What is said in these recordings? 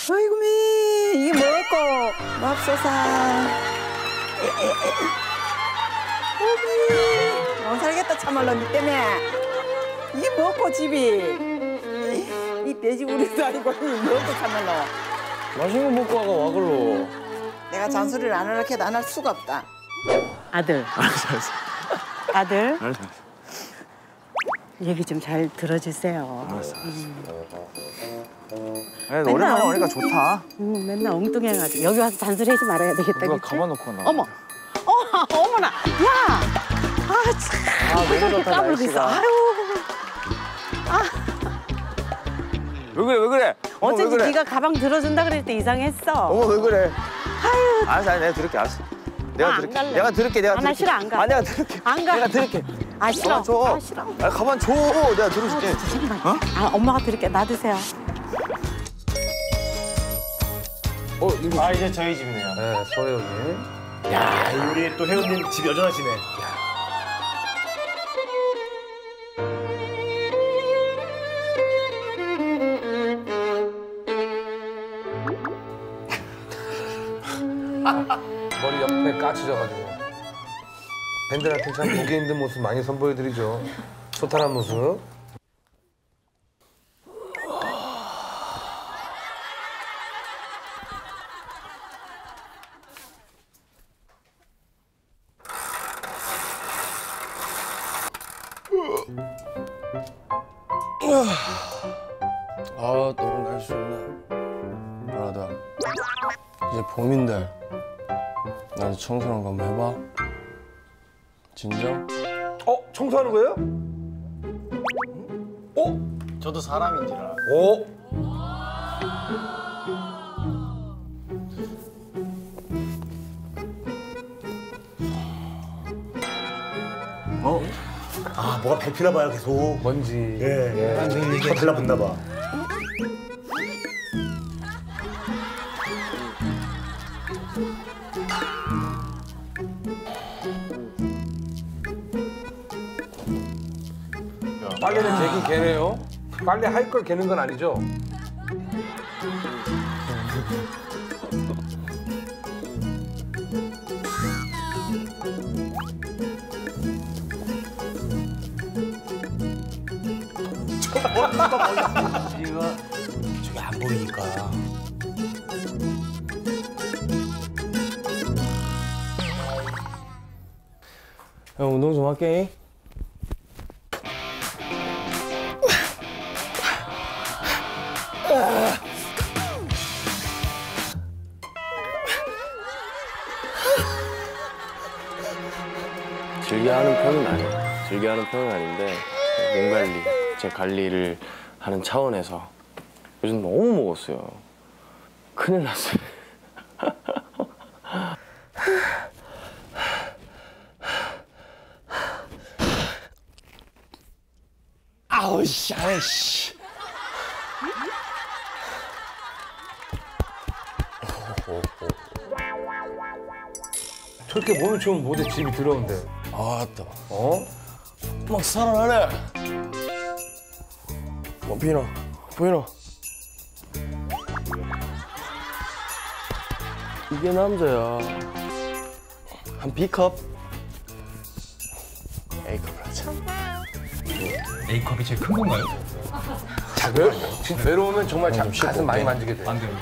어이구미 이게 뭐고 맙소사. 어미 못 살겠다 참말로 니 때문에. 이게 뭐고 집이. 이 돼지 우리도 아니고 이 뭐고 참말로. 맛있는 거 먹고 와가 와글로. 내가 잔소리를 안 하려고 해도 안 할 수가 없다. 아들. 알았어. 아들. 알았어. 얘기 좀 잘 들어주세요. 알았어. 오랜만에 오니까 좋다. 맨날 엉뚱해가지고 여기 와서 잔소리하지 말아야 되겠다. 누가 그치? 가봐놓고 나. 어머, 어머나, 야, 참. 너무 좋다 까불고 있어. 날씨가. 아유. 왜 그래? 어쩐지 왜 그래? 네가 가방 들어준다 그럴 때 이상했어. 어머 왜 그래? 아유. 알았어, 내가 들을게. 알았어. 내가 안 들을게. 갈래. 내가 들을게. 내가 들을게. 나 싫어, 안 가. 아, 내가 들을게. 안 가. 내가 들을게. 아 싫어. 가만 줘. 아 싫어. 아, 가만 줘. 내가 들어줄게. 잠깐만. 어? 아 엄마가 드릴게. 놔두세요. 아, 이제 저희 집이네요. 네, 소영이. 야, 우리 또 혜원님 집 여전하시네. 머리 옆에 까치져가지고 밴드한테 참 보기 힘든 모습 많이 선보여드리죠. 소탈한 모습. 아, 너무 날씨 좋네. 뭐라다. 이제 봄인데 나도 청소랑 한번 해봐. 진정? 청소하는 거예요? 저도 사람인지라. 오. 아, 뭐가 밟히나 봐요, 계속. 먼지. 예, 더 달라붙나 봐. 빨래는 개긴 개네요. 빨래 할 걸 개는 건 아니죠? 저게 안 보이니까. 형 운동 좀 할게. 즐겨하는 편은 아니에요. 즐겨하는 편은 아닌데 몸 관리, 제 관리를 하는 차원에서 요즘 너무 먹었어요. 큰일 났어요. 아우 씨, 아이씨. 저렇게 몸이 좋으면 뭐지 집이 더러운데. 아따, 어? 막 살아나네. 뭐 보이나? 보이나? 이게 남자야. 한 B컵? A컵을 하자. A컵이 제일 큰 건가요? 진짜 외로우면 정말 가슴 많이 만지게 돼. 안 돼요.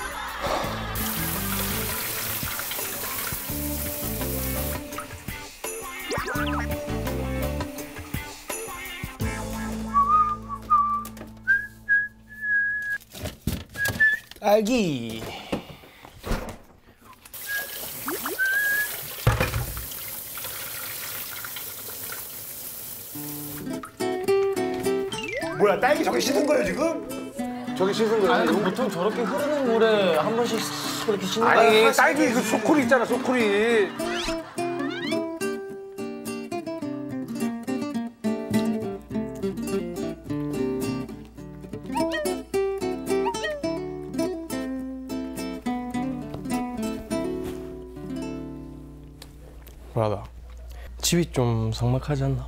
딸기. 뭐야, 딸기 저게 씻은 거예요, 지금? 저기 씻은 거야. 아니 보통 저렇게 흐르는 물에 한 번씩 이렇게 씻는 거 아니, 아니야? 딸기 그 소쿠리 있잖아, 소쿠리. 브라다, 집이 좀 삭막하지 않나?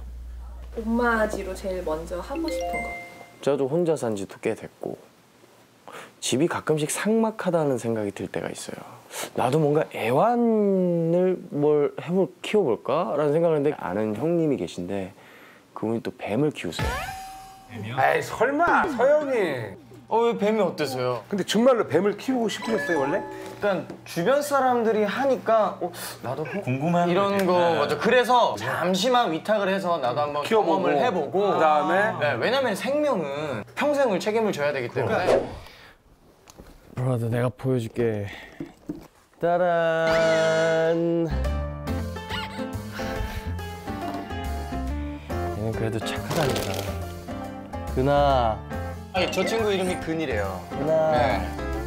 엄마지로 제일 먼저 하고 싶은 거. 저도 혼자 산 지도 꽤 됐고 집이 가끔씩 삭막하다는 생각이 들 때가 있어요. 나도 뭔가 애완을 키워볼까라는 생각을 했는데 아는 형님이 계신데 그분이 또 뱀을 키우세요. 에이 설마 서영이. 왜 뱀이 어때서요? 근데 정말로 뱀을 키우고 싶으셨어요 원래? 그러니까 주변 사람들이 하니까 나도 궁금한 이런 거 맞아. 그래서 잠시만 위탁을 해서 나도 한번 키워보고, 경험을 해보고 그다음에 네, 왜냐면 생명은 평생을 책임을 져야 되기 때문에. 브라더 내가 보여줄게. 따란. 얘는 그래도 착하다니까. 근아. 아니 저 친구 이름이 근이래요. 근아. 네.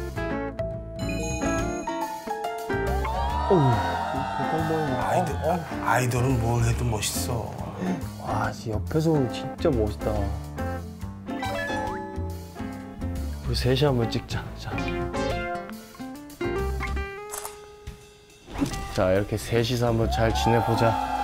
아이돌은 뭘 해도 멋있어. 와, 옆에서 보면 진짜 멋있다. 우리 셋이 한번 찍자. 자, 이렇게 셋이서 한번 잘 지내보자.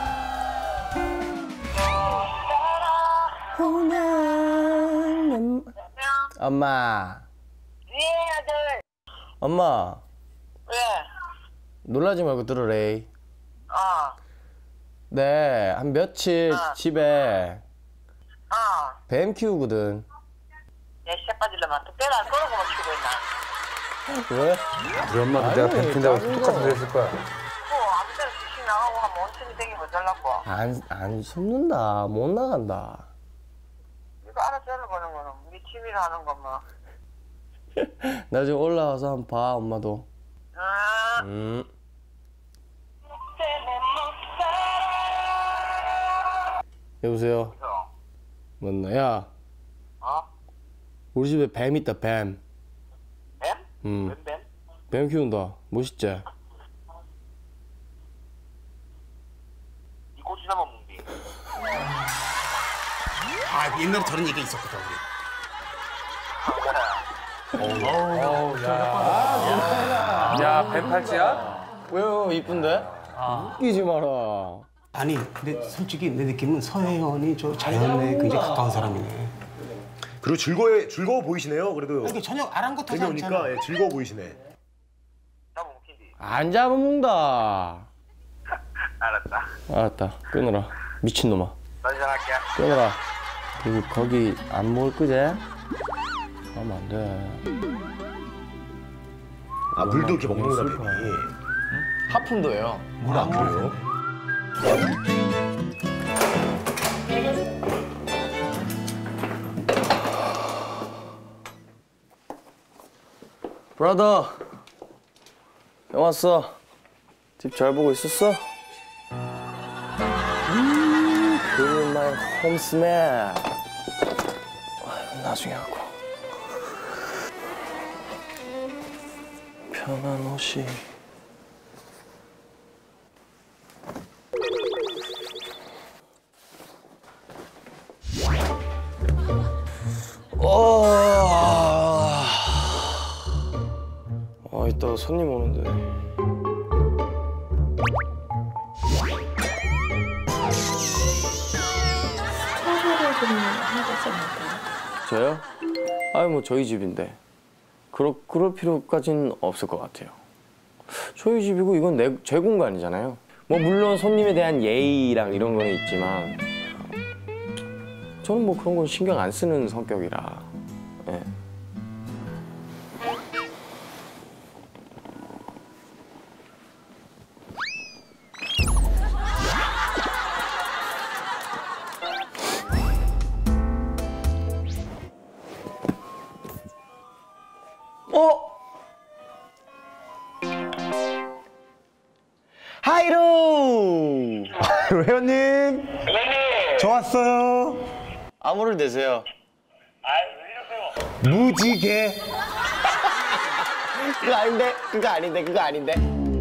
엄마. 예, 아들. 엄마. 왜? 놀라지 말고 들으래. 어. 네, 한 며칠 집에 뱀 키우거든. 내 새빠질러만 또 빼라 끌어고 키우고 있나? 왜? 우리 엄마도 내가 뱀 킨다고 똑같은 소리 했을 거야. 아무 때나 귀신 나가고 하면 온천이 되게 모자라고. 안 숨는다. 못 나간다. 이거 알아서 하는 거는 우리 취미로 하는 거면. 나중에 올라와서 한번 봐, 엄마도. 여보세요? 맞나? 야. 우리 집에 뱀 있다, 뱀. 뱀? 응. 뱀? 뱀 키운다. 멋있지? 이 고추나 먹는디. 옛날에 저런 얘기가 있었거든 우리. 야, 뱀 팔찌야? 왜요? 이쁜데? 웃기지 마라. 아니 근데 솔직히 내 느낌은 서혜원이 저 자연에 굉장히 가까운 사람이네. 그리고 즐거워 보이시네요. 그래도 이게 전혀 아랑곳하지 여기 않잖아. 오니까 예, 즐거워 보이시네. 나뭐 먹힌디. 안 잡아먹는다. 알았다. 알았다. 끊어라. 미친놈아. 나 전화할게. 끊어라. 그리고 거기 안 먹을 거지? 하면 안 돼. 아 물도 이렇게 먹는구나 뱀이. 하품도예요. 물 안 줘요? 브라더. 형 왔어. 집 잘 보고 있었어? Feel my home smell. 나중에 하고. 편한 옷이. 이따가 손님 오는데. 저요? 아유 뭐 저희 집인데 그럴 필요까지는 없을 것 같아요. 저희 집이고 이건 제 공간이잖아요. 뭐 물론 손님에 대한 예의랑 이런 거는 있지만 저는 뭐 그런 건 신경 안 쓰는 성격이라. 예. 하이루! 회원님. 저 왔어요. 아무를 대세요. 무지개. 그거 아닌데.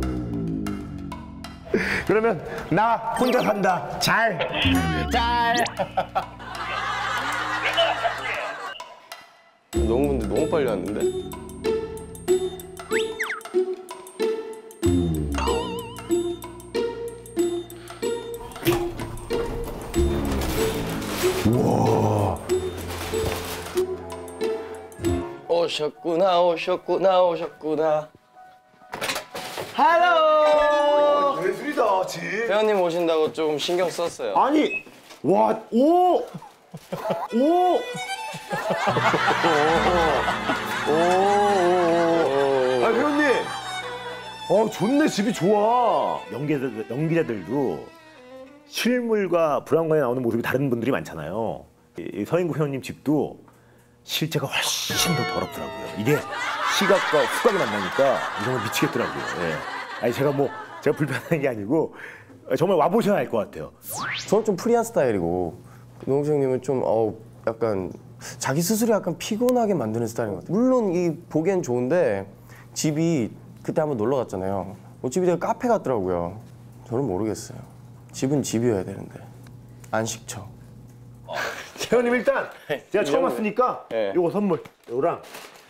그러면 나 혼자 산다. 잘. 너무 빨리 왔는데? 우와. 오셨구나. 할로. 예술이다 집. 회원님 오신다고 조금 신경 썼어요. 아니 와 오. 오. 아 회원님. 좋네 집이 좋아. 연기자들도 실물과 브라운관에 나오는 모습이 다른 분들이 많잖아요. 이 서인국 회원님 집도 실제가 훨씬 더 더럽더라고요. 이게 시각과 후각이 만나니까 정말 미치겠더라고요. 예. 아니 제가 불편한 게 아니고 정말 와보셔야 알 것 같아요. 저는 좀 프리한 스타일이고 노홍철 형님은 좀 약간 자기 스스로 약간 피곤하게 만드는 스타일인 것 같아요. 물론 이 보기엔 좋은데 집이 그때 한번 놀러 갔잖아요. 집이 되게 카페 같더라고요. 저는 모르겠어요. 집은 집이어야 되는데 안식처. 회원님 일단 제가 처음 왔으니까 요거 선물 요거랑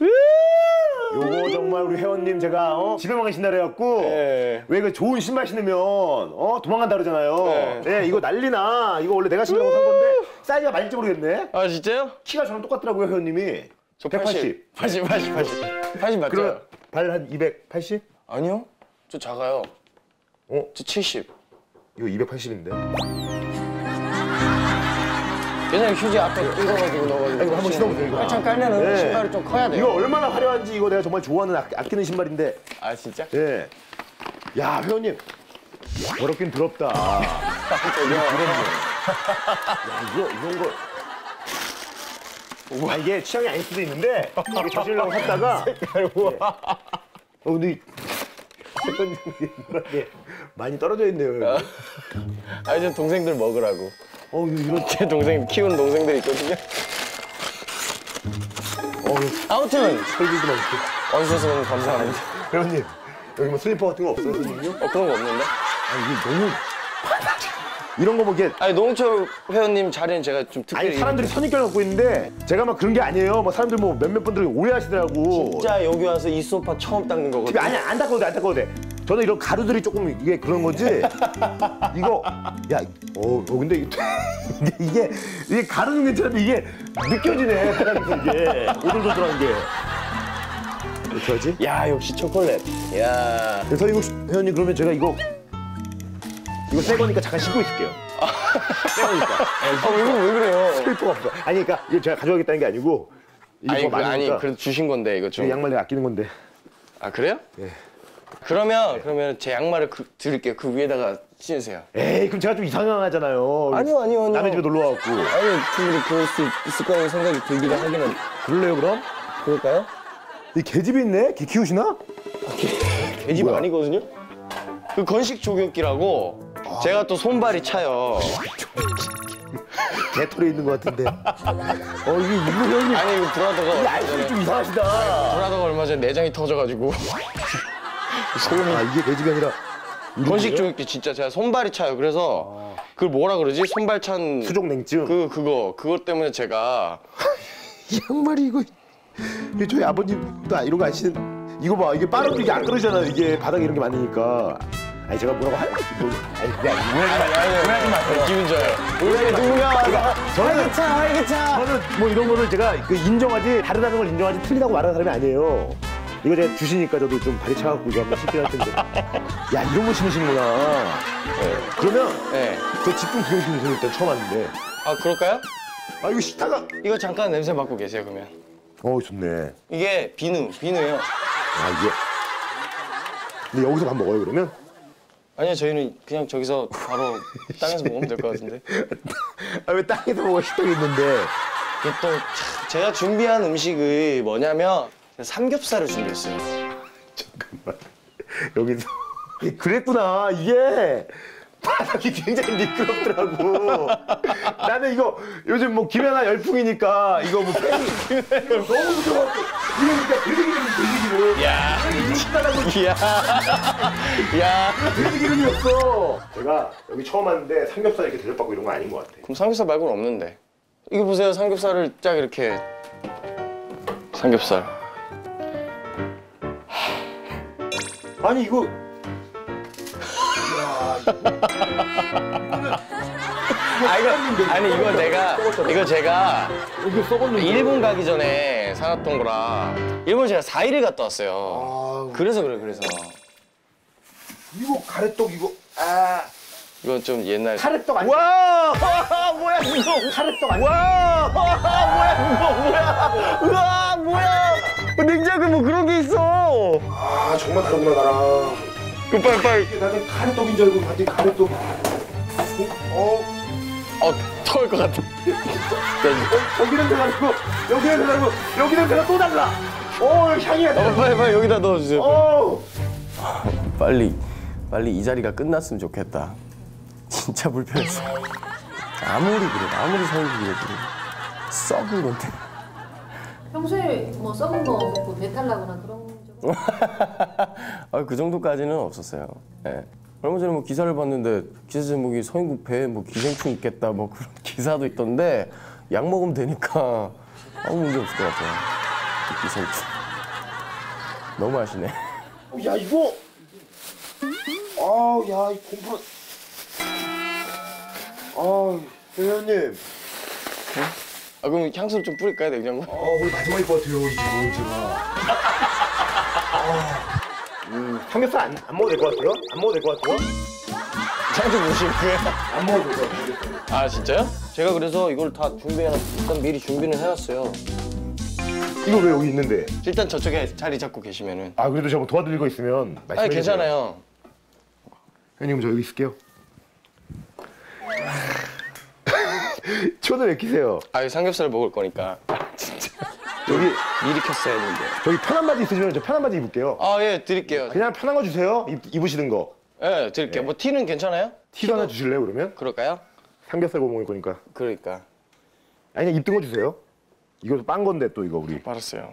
요거 정말 우리 회원님 제가 집에만 계신다 그래갖고 왜 그 좋은 신발 신으면 도망간다 그러잖아요. 네, 이거 난리나. 이거 원래 내가 신으려고 산 건데 사이즈가 맞을지 모르겠네. 아 진짜요? 키가 저랑 똑같더라고요 회원님이. 저 80 맞죠? 그럼 발 한 280? 아니요. 저 작아요. 저 70. 이거 280인데. 그냥 휴지 앞에 뜯어가지고 넣어가지고. 이거 한번 신어보세요. 이거. 한참 깔면은 신발이 좀 커야 돼요. 이거 얼마나 화려한지 이거 내가 정말 좋아하는 아끼는 신발인데. 아 진짜? 예. 야 회원님 더럽긴 더럽다. 야 이런 거. 이게 취향이 아닐 수도 있는데 이게 저신으려고 샀다가. 근데 회원님 많이 떨어져 있네요. 저 동생들 먹으라고. 이런 제 동생 키우는 동생들 있거든요. 아무튼 설비도 많고. 와주셔서 너무 감사합니다. 회원님 여기 슬리퍼 같은 거 없어요, 선생님요? 그런 거 없는데? 이게 너무 이런 거 보기에. 노홍철 회원님 자리는 제가 좀 특별히. 사람들이 선입견을 갖고 있는데 제가 막 그런 게 아니에요. 사람들 몇몇 분들이 오해하시더라고. 진짜 여기 와서 이 소파 처음 닦는 거거든요. 아니 안 닦아도 돼. 저는 이런 가루들이 조금 이게 그런 거지. 이거 근데 이게 가루는 괜찮은데 이게 느껴지네. 바닥에서 이게 오돌도돌한 게. 어떡하지? 야 역시 초콜릿. 야. 그래서 이거 회원님 그러면 제가 이거 새 거니까 잠깐 신고 있을게요. 새 거니까. 왜 그래요? 슬리퍼가 없어. 아니 그러니까 이거 제가 가져가겠다는 게 아니고. 아니 그래도 주신 건데 이거 좀. 양말 내가 아끼는 건데. 아 그래요? 네. 그러면 제 양말을 드릴게요. 그 위에다가 신으세요. 에이 그럼 제가 좀 이상하잖아요. 아니요. 남의 집에 놀러 와갖고. 아니 충분히 그럴 수 있을 거라는 생각이 들기도 하기는. 그럴래요 그럼? 그럴까요? 이 개집이 있네? 개 키우시나? 개집 아니거든요? 그 건식 조교기라고 제가 또 손발이 차요. 개털에 있는 것 같은데. 이게 이거 형님. 아니 이거 브라더가. 이 아이들이 좀 이상하시다. 브라더가 얼마 전에 내장이 터져가지고. 이게 개집이 아니라. 건식 조교기 진짜 제가 손발이 차요. 그래서 그걸 뭐라 그러지? 손발 찬. 수족 냉증. 그것 때문에 제가. 이 양말이 이거 저희 아버님도 이런 거 아시는. 이거 봐 이게 빠르도 이게 안 떨어지잖아. 이게 바닥에 이런 게 많으니까. 아니 제가 뭐라고 할 오해하지 마세요. 기분 좋아요. 우리 누군가 저는 뭐 이런 거를 제가 인정하지 다르다는 걸 인정하지 틀리다고 말하는 사람이 아니에요. 이거 제가 주시니까 저도 좀 발이 차갖고 이거 한번 신긴 할 텐데. 야 이런 거 신으시는구나. 그러면 저 집 좀 구경 좀 해주세요. 일단 처음 왔는데. 아 그럴까요? 이거 씻다가. 이거 잠깐 냄새 맡고 계세요 그러면. 좋네. 이게 비누예요. 이게. 근데 여기서 밥 먹어요 그러면? 아니요 저희는 그냥 저기서 바로 땅에서 먹으면 될 것 같은데. 왜 땅에서 먹어 식당이 있는데. 이게 또 제가 준비한 음식이 뭐냐면 삼겹살을 준비했어요. 잠깐만 여기서 그랬구나. 이게 바닥이 굉장히 미끄럽더라고. 나는 이거 요즘 뭐 김연아 열풍이니까 이거 뭐 팬이 너무 무서워갖고 이러니까 돼지기름을 야 돼지기름이었어. 제가 여기 처음 왔는데 삼겹살 이렇게 대접받고 이런 거 아닌 것 같아. 그럼 삼겹살 말고는 없는데. 이거 보세요. 삼겹살을 쫙 이렇게. 삼겹살. 아니 이거 이거 제가 일본 가기 전에 살았던 거라 일본 제가 4일을 갔다 왔어요. 그래서 그래. 이거 가래떡 이거. 이건 좀 옛날. 가래떡 아니야? 와 뭐야 이거? 가래떡 아니야? 와 뭐야 이거 뭐야? 우와 뭐야? 냉장고에 뭐 그런 게 있어. 아 정말 다르구나 나랑. 빨리. 나는 가래떡인 줄 알고 봤더니 가래떡. 토할 것 같아. 여기 냄새가 나고 여기 냄새가 나고 여기 냄새가 또 달라. 향이가 달라. 빨리 여기다 넣어주세요. 빨리 이 자리가 끝났으면 좋겠다. 진짜 불편했어. 아무리 서울이 그래도 썩은 건데. 평소에 뭐 썩은 거 먹고 배탈 나거나 그런 적? 그 정도까지는 없었어요. 네. 얼마 전에 뭐 기사를 봤는데 기사 제목이 서인국 배에 뭐 기생충 있겠다 뭐 그런 기사도 있던데 약 먹으면 되니까 아무 문제 없을 것 같아요. 기생충. 너무 하시네. 야 이거. 야 이 공포. 회원님. 그럼 향수 좀 뿌릴까요, 냉장고? 우리 마지막일 것 같아요, 이 집은 제가. 삼겹살 안 먹어도 될 것 같아요? 안 먹어도 될 것 같아요? 향수 보시는 거예요? 안 먹어도 될 것 같아요. 아, 진짜요? 제가 그래서 이걸 다 일단 미리 준비는 해놨어요. 이거 왜 여기 있는데? 일단 저쪽에 자리 잡고 계시면은. 그래도 제가 뭐 도와드릴 거 있으면 말씀해 주세요. 괜찮아요. 형님, 저 여기 있을게요. 초는 왜 키세요? 삼겹살 먹을 거니까. 진짜. 여기 미리 켰어야 했는데. 저기 편한 바지 있으시면 저 편한 바지 입을게요. 예, 드릴게요. 그냥 편한 거 주세요. 입으시는 거. 예, 드릴게요. 뭐 티는 괜찮아요? 티도 하나 주실래요, 그러면? 그럴까요? 삼겹살 구워 먹을 거니까. 그러니까. 그냥 입던 거 주세요. 이거 빤 건데 또 이거 우리. 알았어요.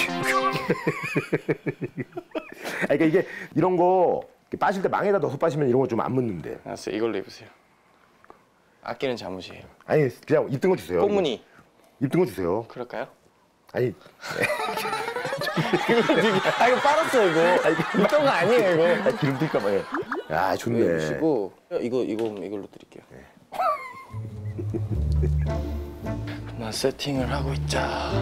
그러니까 이게 이런 거 빠실 때 망에다 넣어서 빠시면 이런 거 좀 안 묻는데. 알았어요. 이걸로 입으세요. 아끼는 잠옷이에요. 아니 그냥 입던 거 주세요. 꽃무늬. 입던 거 주세요. 그럴까요? 아니. 이거 빨았어요 이거. 입던 거 아니에요 이거. 기름 튈까 봐요. 야 좋네. 입으시고 이걸로 드릴게요. 그만 세팅을 하고 있자.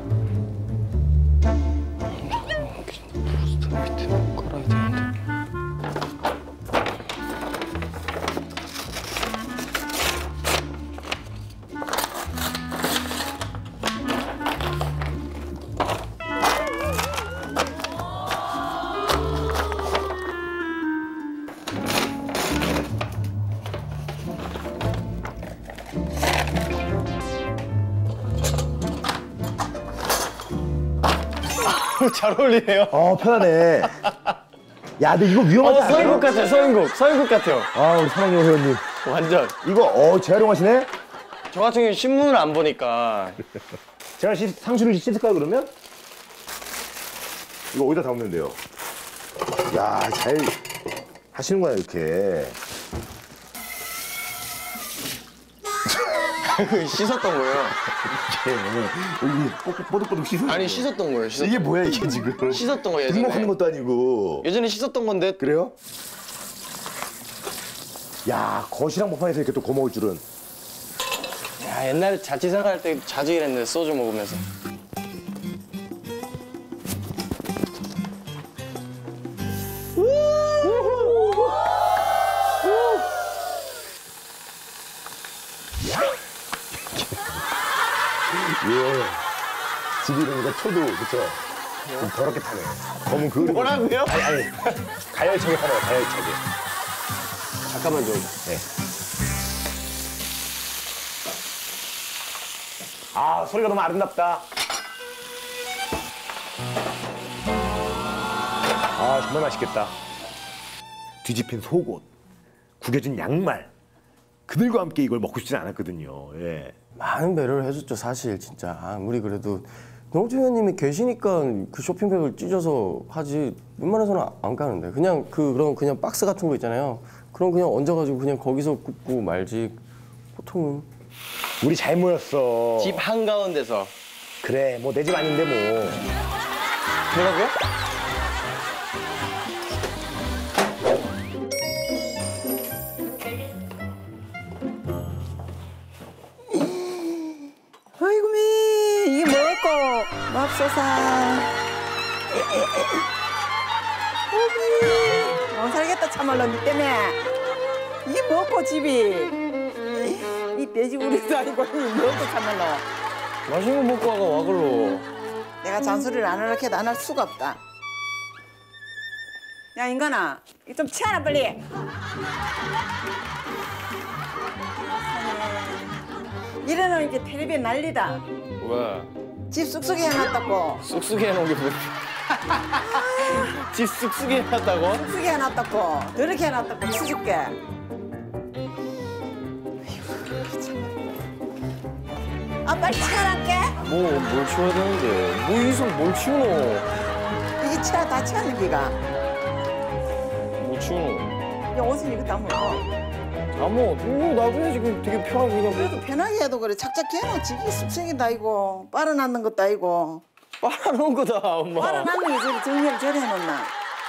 브루스터 밑에 깔아야 되는데. 잘 어울리네요. 편하네. 야, 근데 이거 위험하지 않아요? 서인국 같아요, 서인국 같아요. 우리 사랑용 회원님. 완전. 이거, 재활용하시네? 저 같은 경우는 신문을 안 보니까. 제가 상추를 씻을까요, 그러면? 이거 어디다 담으면 돼요? 야, 잘 하시는구나, 이렇게. 씻었던 거예요. 여기 뽀득뽀득 씻었어. 아니, 씻었던 거예요, 씻었던 이게 뭐야, 이게 지금? 씻었던 거 예전에. 등록하는 것도 아니고. 예전에 씻었던 건데. 그래요? 야, 거실랑 목판에서 이렇게 또 거먹을 줄은. 야, 옛날에 자취생활 때 자주 일했는데, 소주 먹으면서. 예. 집이 이러니까 초도, 그쵸? 좀 더럽게 타네. 검은 그. 뭐라고요? 아니. 가열차게 타네요, 가열차게. 잠깐만 좀. 네. 소리가 너무 아름답다. 정말 맛있겠다. 뒤집힌 속옷, 구겨진 양말. 그들과 함께 이걸 먹고 싶진 않았거든요. 예. 많은 배려를 해줬죠, 사실 진짜. 아무리 그래도 노홍철 의원님이 계시니까 그 쇼핑백을 찢어서 하지 웬만해서는 안 가는데 그냥 그냥 박스 같은 거 있잖아요. 그럼 그냥 얹어가지고 그냥 거기서 굽고 말지. 보통은 우리 잘 모였어. 집 한가운데서. 그래, 뭐 내 집 아닌데 뭐. 뭐라고요? 맙소사. 못 살겠다 참말로 니 때문에. 이 먹고 집이 이 돼지 우리도 아니고 이 먹고 참말로. 맛있는 거 먹고 와가 와글로. 내가 잔소리를 안 하려해도 안 할 수가 없다. 야 인간아, 이 좀 치워라 빨리. 이래놓은 이제 텔레비전 난리다. 왜? 집 쑥쑥이 해놨다고. 쑥쑥이 해놓은 게 뭐야? 집 쑥쑥이 해놨다고? 쑥쑥이 해놨다고. 더럽게 해놨다고. 수줍게. 아 빨리 치워랄게. 뭘 치워야 되는데? 뭐 이성 뭘 치우노? 이게 다 치웠는 기가. 뭐 치우노? 야 옷은 이거 다 먹어. 아뭐 이거 놔둬야지. 지금 되게 편하게 그냥. 그래도 편하게 해도 그래. 착착해 놓지. 이게 쑥쑥이다 아니고 빨아놨는 것도 아니고. 빨아놓은 거다 엄마. 빨아놨는 게 저리 정리를 저리 해놓나.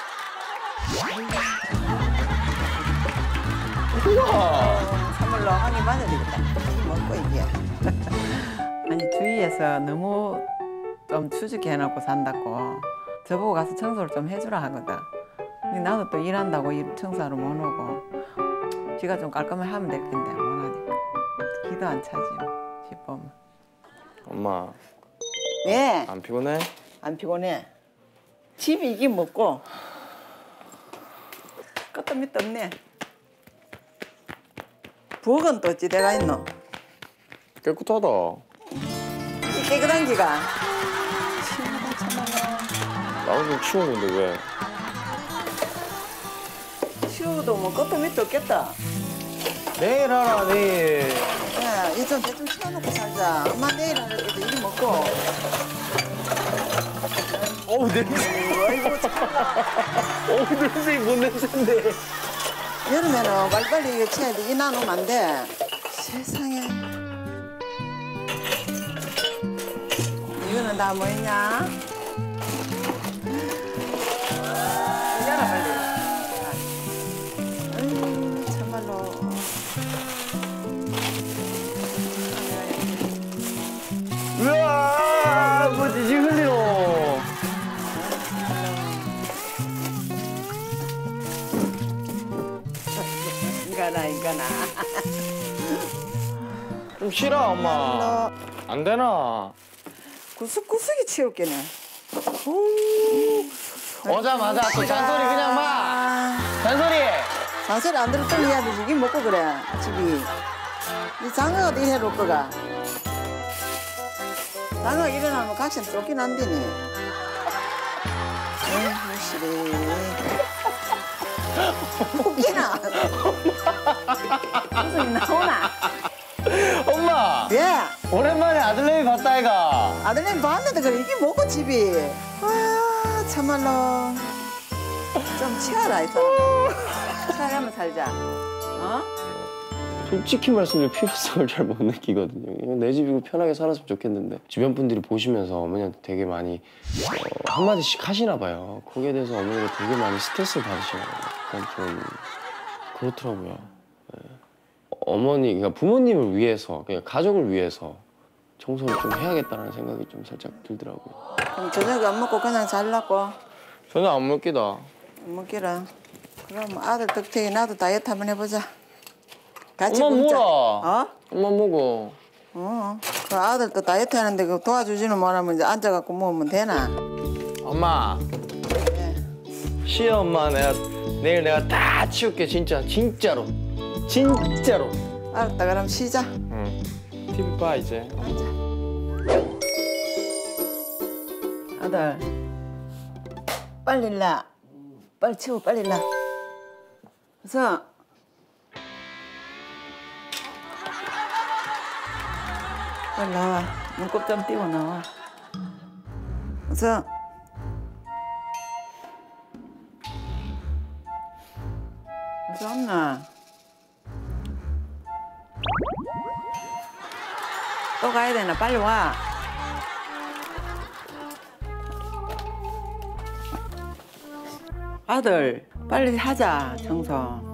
선물로 한개 맞아야 되겠다. 먹고 이게. 아니 주위에서 너무 좀 추죽해 해놓고 산다고 저보고 가서 청소를 좀 해주라 하거든. 근데 나도 또 일한다고 청소하러 못 오고 지가 좀 깔끔하게 하면 될 텐데 못 하니까 기도 안 차지 집 보면. 엄마. 왜? 안 피곤해? 안 피곤해. 집이 이게 먹고 끝도 밑도 없네. 부엌은 또 어찌 내가 있노? 깨끗하다. 이 깨끗한 기가. 나도 좀 치우는데 왜? 치워도 뭐 끝도 밑도 없겠다. 내일 하라 내일. 야, 이 좀 대충 치워놓고 살자. 엄마 내일 하려고 이리 먹고. 어우 냄새. 아이고 참. 어우 냄새 뭔 냄새인데. 여름에는 빨리빨리 이거 치워야 돼. 이 나누면 안 돼. 세상에. 이거는 다 뭐였냐? 열어 빨리. 아유 참말로. 우와 뭐 지지 흘리노. 이거나. 좀 쉬라 엄마. 안 되나? 구석구석이 치울게네. 오자마자 또 잔소리 그냥 막. 잔소리 안 들을 때 해야 되지. 이게 먹고 그래 집이. 이 장어가 어디 해놓을 거가. 장어가 일어나면 각신 쫓긴 안 되니. 에휴 시리. 웃기나. 무슨 나오나. 엄마. 예. 오랜만에 아들내미 봤다 아이가. 아들내미 봤는데 그래 이게 뭐고 집이. 와 참말로. 좀 치워라 이 사람. 치워야만 살자. 어? 솔직히 말씀드리면 필요성을 잘 못 느끼거든요. 이건 내 집이고 편하게 살았으면 좋겠는데 주변 분들이 보시면서 어머니한테 되게 많이 한마디씩 하시나 봐요. 거기에 대해서 어머니가 되게 많이 스트레스를 받으시나 봐요. 약간 좀 그렇더라고요. 네. 어머니, 그러니까 부모님을 위해서, 그냥 가족을 위해서 청소를 좀 해야겠다는 생각이 좀 살짝 들더라고요. 그럼 저녁 안 먹고 그냥 잘라고? 저녁 안 먹기다. 안 먹기라. 그럼 아들 덕택이 나도 다이어트 한번 해보자. 같이 엄마 굶자. 먹어라. 어? 엄마 먹어. 그 아들도 다이어트 하는데 그 도와주지는 못하면 이제 앉아갖고 먹으면 되나? 엄마. 네. 쉬어 엄마. 내일 내가 다 치울게 진짜로. 알았다 그럼 쉬자. 응. TV 봐 이제. 아들 빨리 일나. 빨리 치워 빨리 일나. 어서. 빨리 나와. 눈곱 좀 띄고 나와. 어서. 어서 없나? 또 가야 되나? 빨리 와. 아들, 빨리 하자, 청소.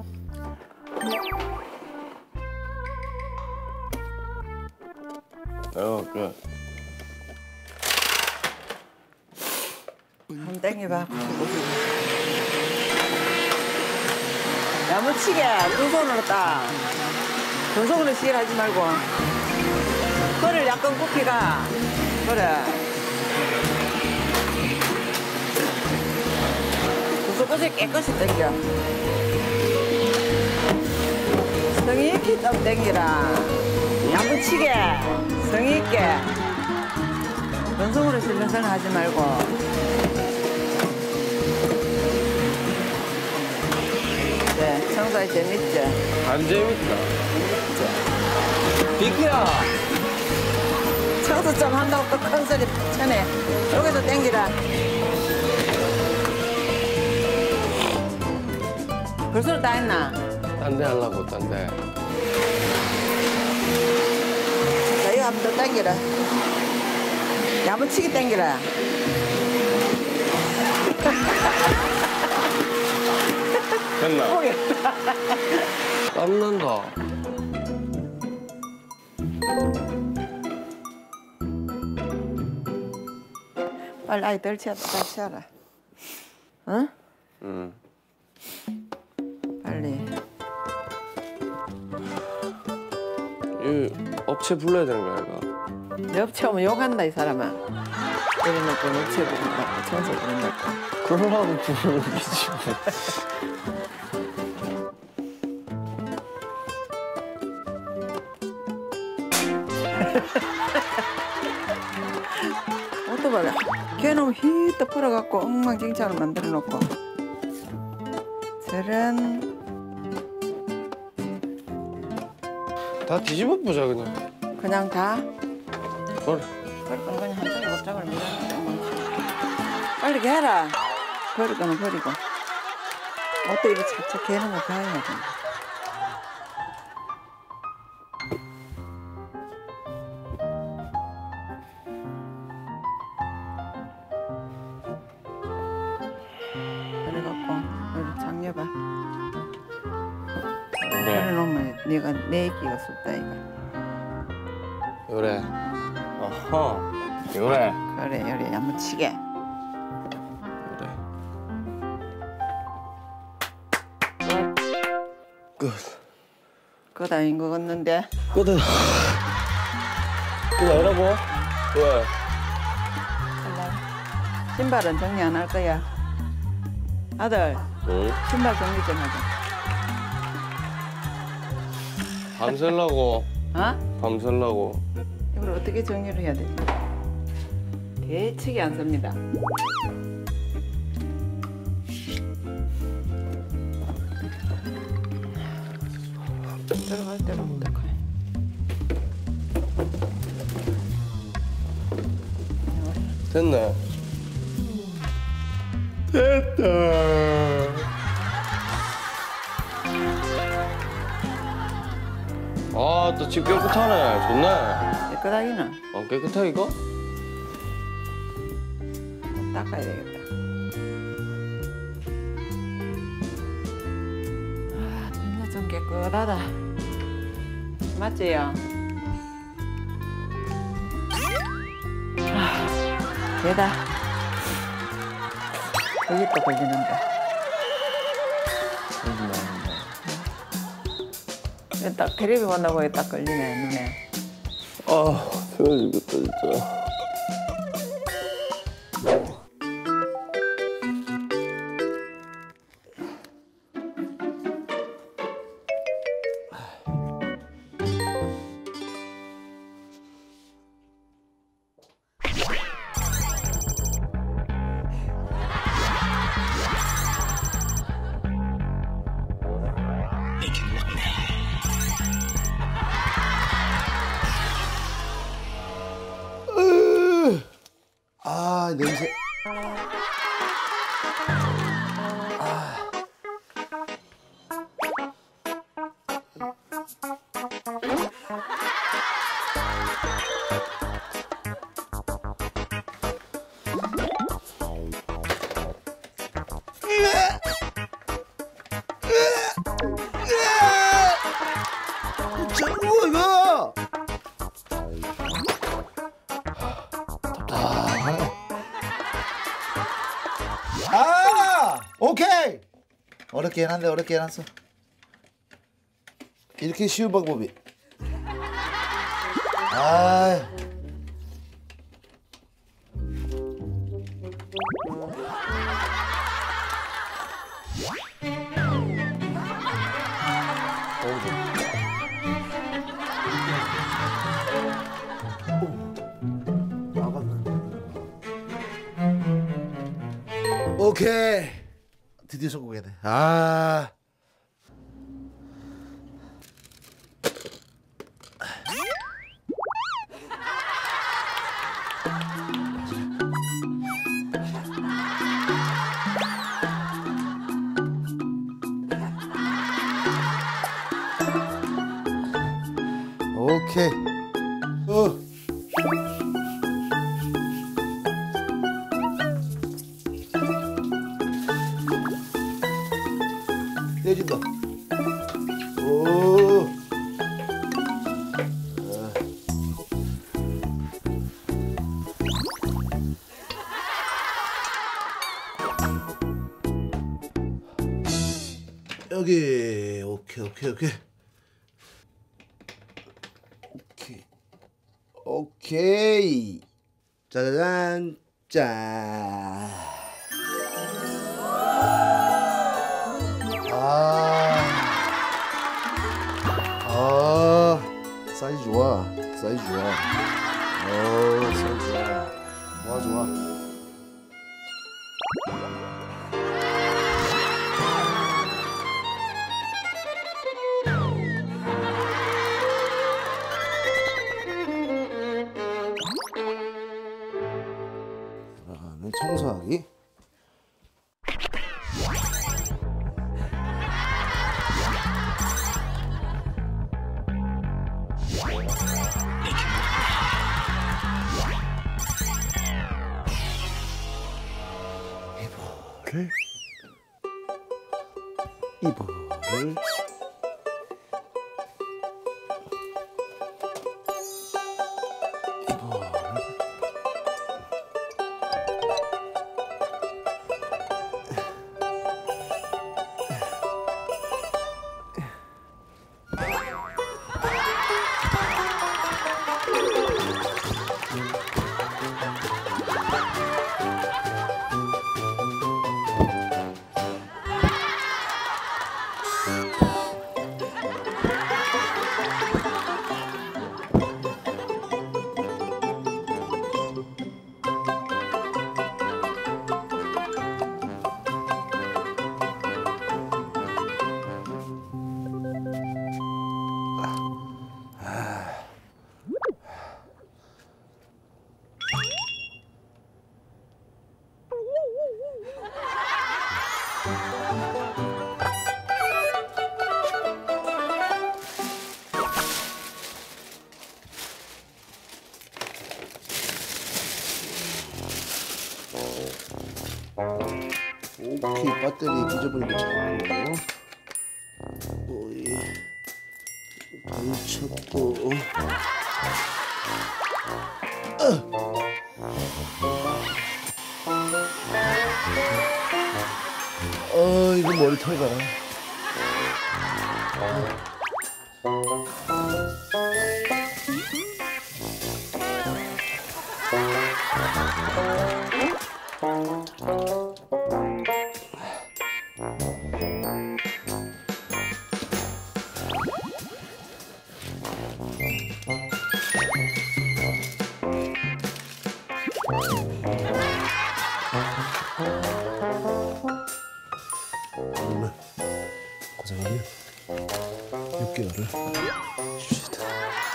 그래. 한번 땡겨봐. 야무치게 두 손으로 딱. 두 손으로 시일하지 말고. 혀를 약간 굽히가. 그래. 구석구석 깨끗이 당겨. 성의 있게 좀 당기라. 야무치게, 성의 있게. 왼손으로 실렁실렁 하지 말고. 네, 청소하기 재밌지? 안 재밌다. 재밌지? 비키야. 청소 좀 한다고 또 큰 소리 쳐내. 여기도 당기라. 벌써 다 했나? 딴 데 하려고, 딴 데. 자, 이거 한번 더 당기라. 야무치게 당기라. 됐나? 모르겠다. 땀난다. 빨리 아이 덜 치워라. 빨리 치워라. 응? 응. 빨리. 이 업체 불러야 되는 거야, 이거? 업체 오면 욕한다, 이 사람아. 이래놓고 업체 부른다고, 청소 부른다고. 그러라고 부르는 게지, 뭐. 옷도 봐라. 걔는 휘떡 풀어갖고 엉망진창으로 만들어놓고. 저런. 다 뒤집어 보자, 그냥. 그냥 다? 그래. 그럴 거는 그냥 한 장에 못 장을 밀어놓자. 빨리 이렇게 해라. 버릴 거는 버리고. 옷도 이렇게 착착 개는 거 다 해야 돼. 그래갖고 여기 장려봐. 그래놓으면 네가 내 끼가 쏟다 이거. 요래. 어허. 요래. 그래 요래 야무치게. 요래. 끝. 끝 아닌 거 같는데. 끝은. 끝 아니라고? 왜? 신발은 정리 안 할 거야. 아들. 응? 신발 정리 좀 하자. 밤샐라고. 어? 밤샐라고. 이걸 어떻게 정리를 해야 되지? 대책이 안 섭니다. 들어갈 대로 어떡해. 됐네. 됐다. 아, 또 집 깨끗하네. 좋네. 깨끗하기는 깨끗해, 이거? 닦아야 되겠다. 아, 진짜 좀 깨끗하다. 맞지요? 얘다. 여기 또 걸리는데. 딱 텔레비 본다고 딱 걸리네, 눈에. 아, 좋아지겠다, 진짜. 아, 냄새. 이거! 오케이. 어렵게 해놨네. 어렵게 해놨어. 이렇게 쉬운 방법이. 아. 오케이. 드디어 성공했네. 아. 오케이. 내준다. 오. 여기. 오케이. 오케이. 짜자잔. 짠. 사이즈 좋아. 사이즈 좋아. 사이즈 좋아. 좋아. 다음에 청소하기. 이불을 오케이. 배터리 잊어버린 거 잡고 오이 걸쳤고 이거 머리털 가라. 고생하면 6개월을 쉽시다.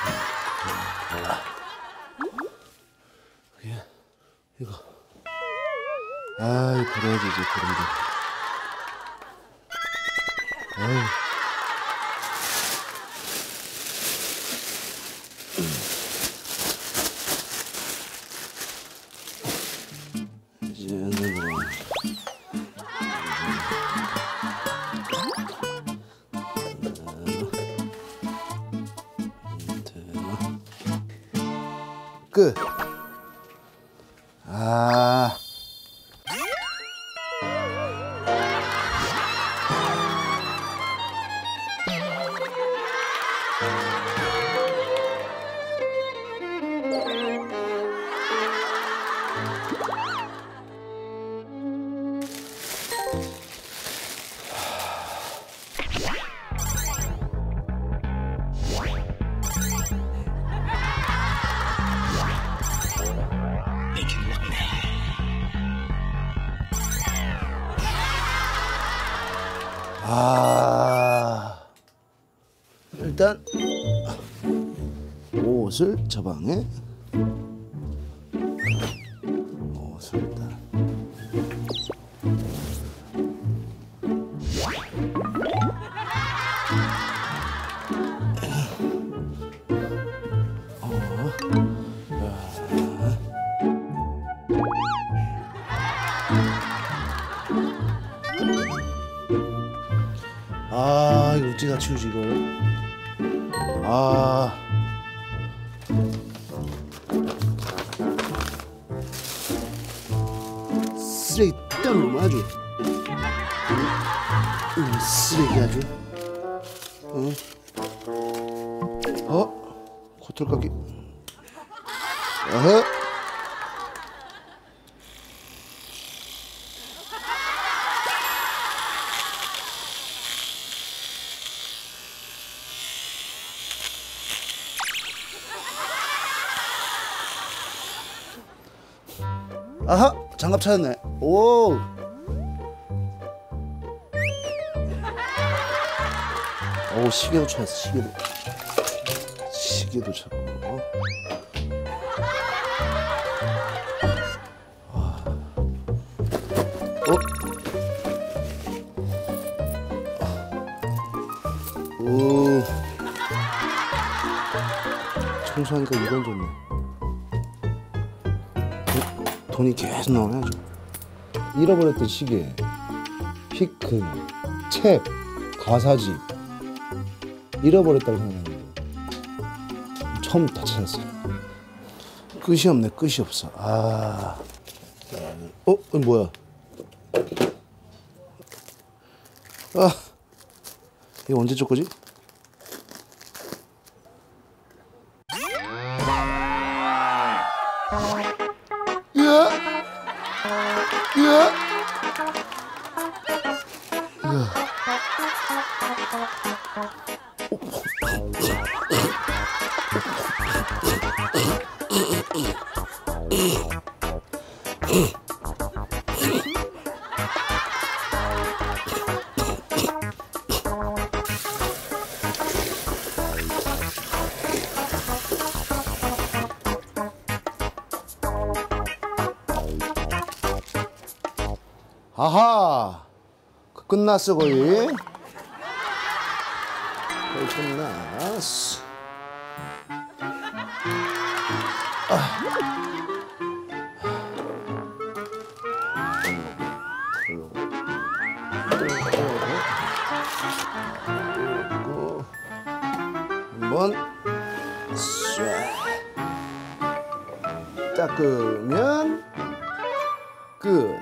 이거 아이 버려야지 이제 버린다. 아이 끝. 아. 아, 일단 옷을 저 방에 옷을 일단 아, 이거 어찌 다 치우지 이걸? 아, 쓰레기 땅 아주. 쓰레기 아주. 코털깎이. 어허. 아하, 장갑 찾았네. 오. 오, 시계도 찾았어. 시계도 찾고. 오. 청소하니까 이건 좋네. 돈이 계속 나와요. 잃어버렸던 시계, 피크, 책, 가사집 잃어버렸다고 생각했는데 처음 다 찾았어요. 끝이 없네. 끝이 없어. 아, 이거 뭐야? 아, 이거 언제 줄 거지? 아하, 끝났어 거의. 거의 끝났어. 한번 쏴 닦으면 끝.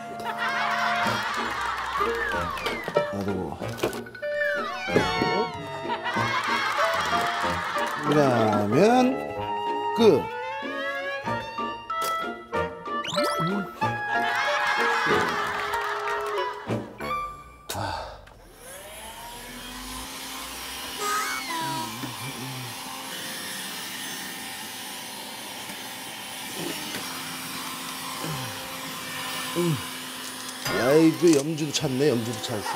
놔두고 그러면 끝. 아이고, 염주도 찾네. 염주도 찾았어.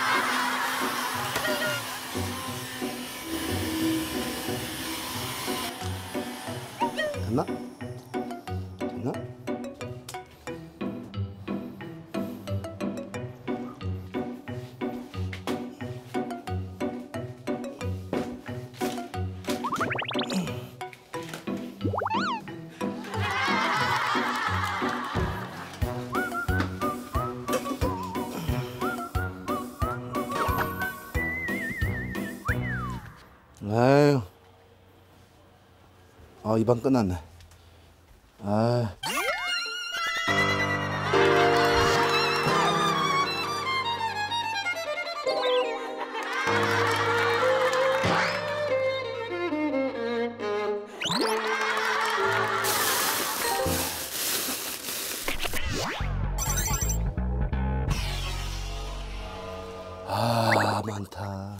됐나? 됐나? 아유, 이 방 끝났네. 아, 많다.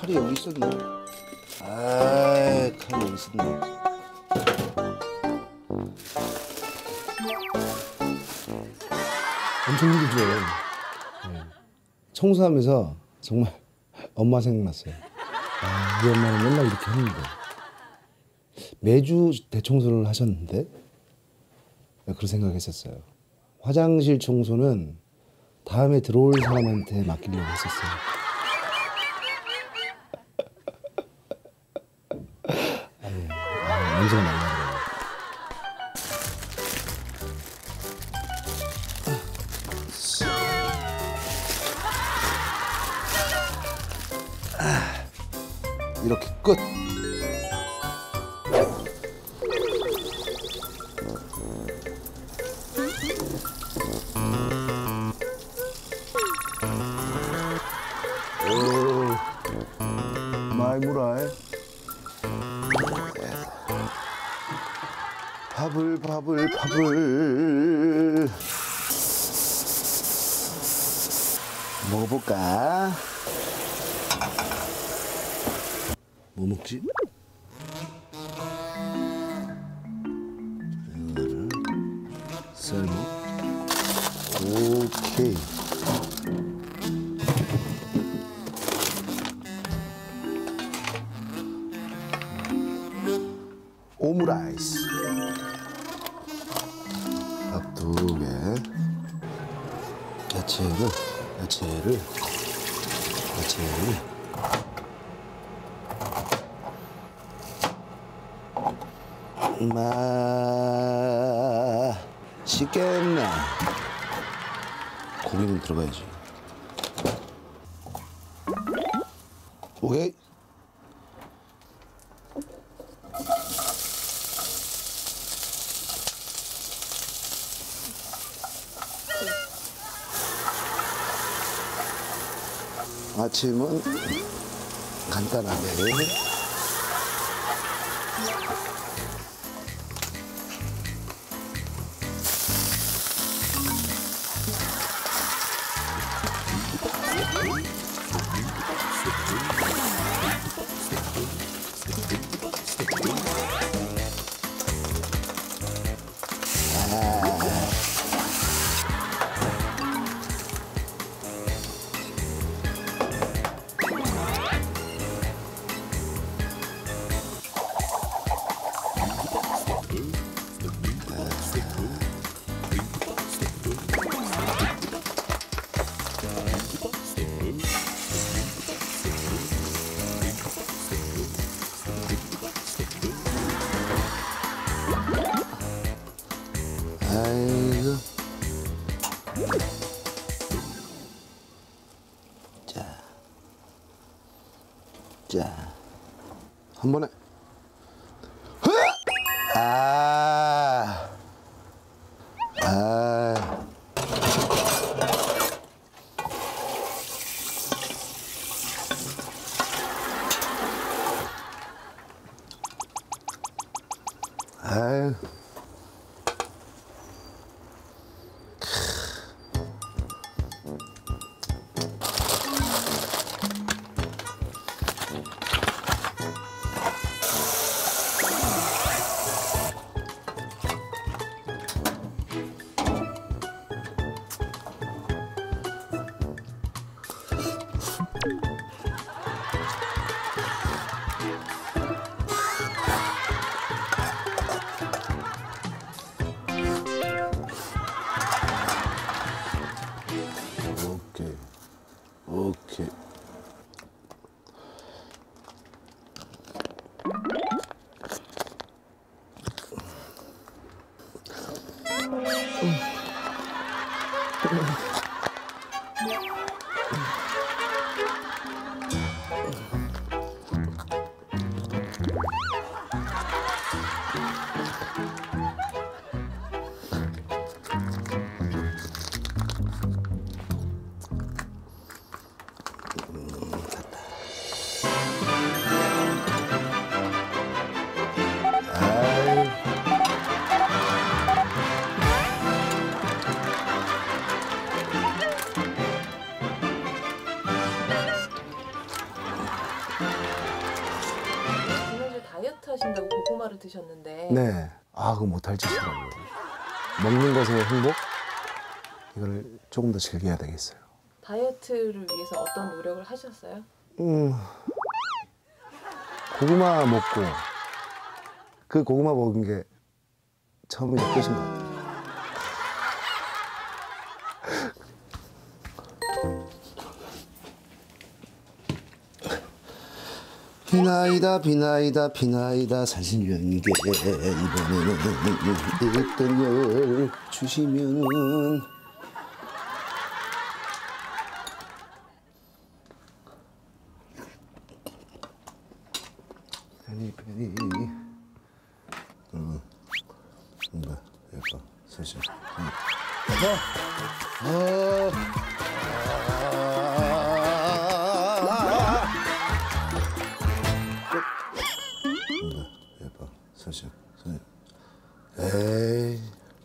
칼이 여기 있었네. 아, 칼이 여기 있었네. 엄청 힘들죠. 네. 청소하면서 정말 엄마 생각났어요. 아, 우리 엄마는 맨날 이렇게 했는데. 매주 대청소를 하셨는데 그런 생각했었어요. 화장실 청소는 다음에 들어올 사람한테 맡기려고 했었어요. 냄새가 날라요. 이렇게 끝. 마이 무라이. 밥을 먹어볼까? 뭐 먹지? 이거를 삶아. 오케이. 오므라이스. 밥 2개. 야채를 맛있겠네. 고기는 들어가야지. 오케이. 아침은 간단하게. 아이고. 자, 한 번에. 아유. 오케이. 네. 아, 그거 못할 짓이더라고요. 먹는 것의 행복? 이걸 조금 더 즐겨야 되겠어요. 다이어트를 위해서 어떤 노력을 하셨어요? 고구마 먹고 그 고구마 먹은 게 처음이자 끝인 것 같아요. 비나이다 비나이다 비나이다 산신연계 이번에는 1등을 주시면은 페니 예뻐 셋이 예뻐 셋이 에이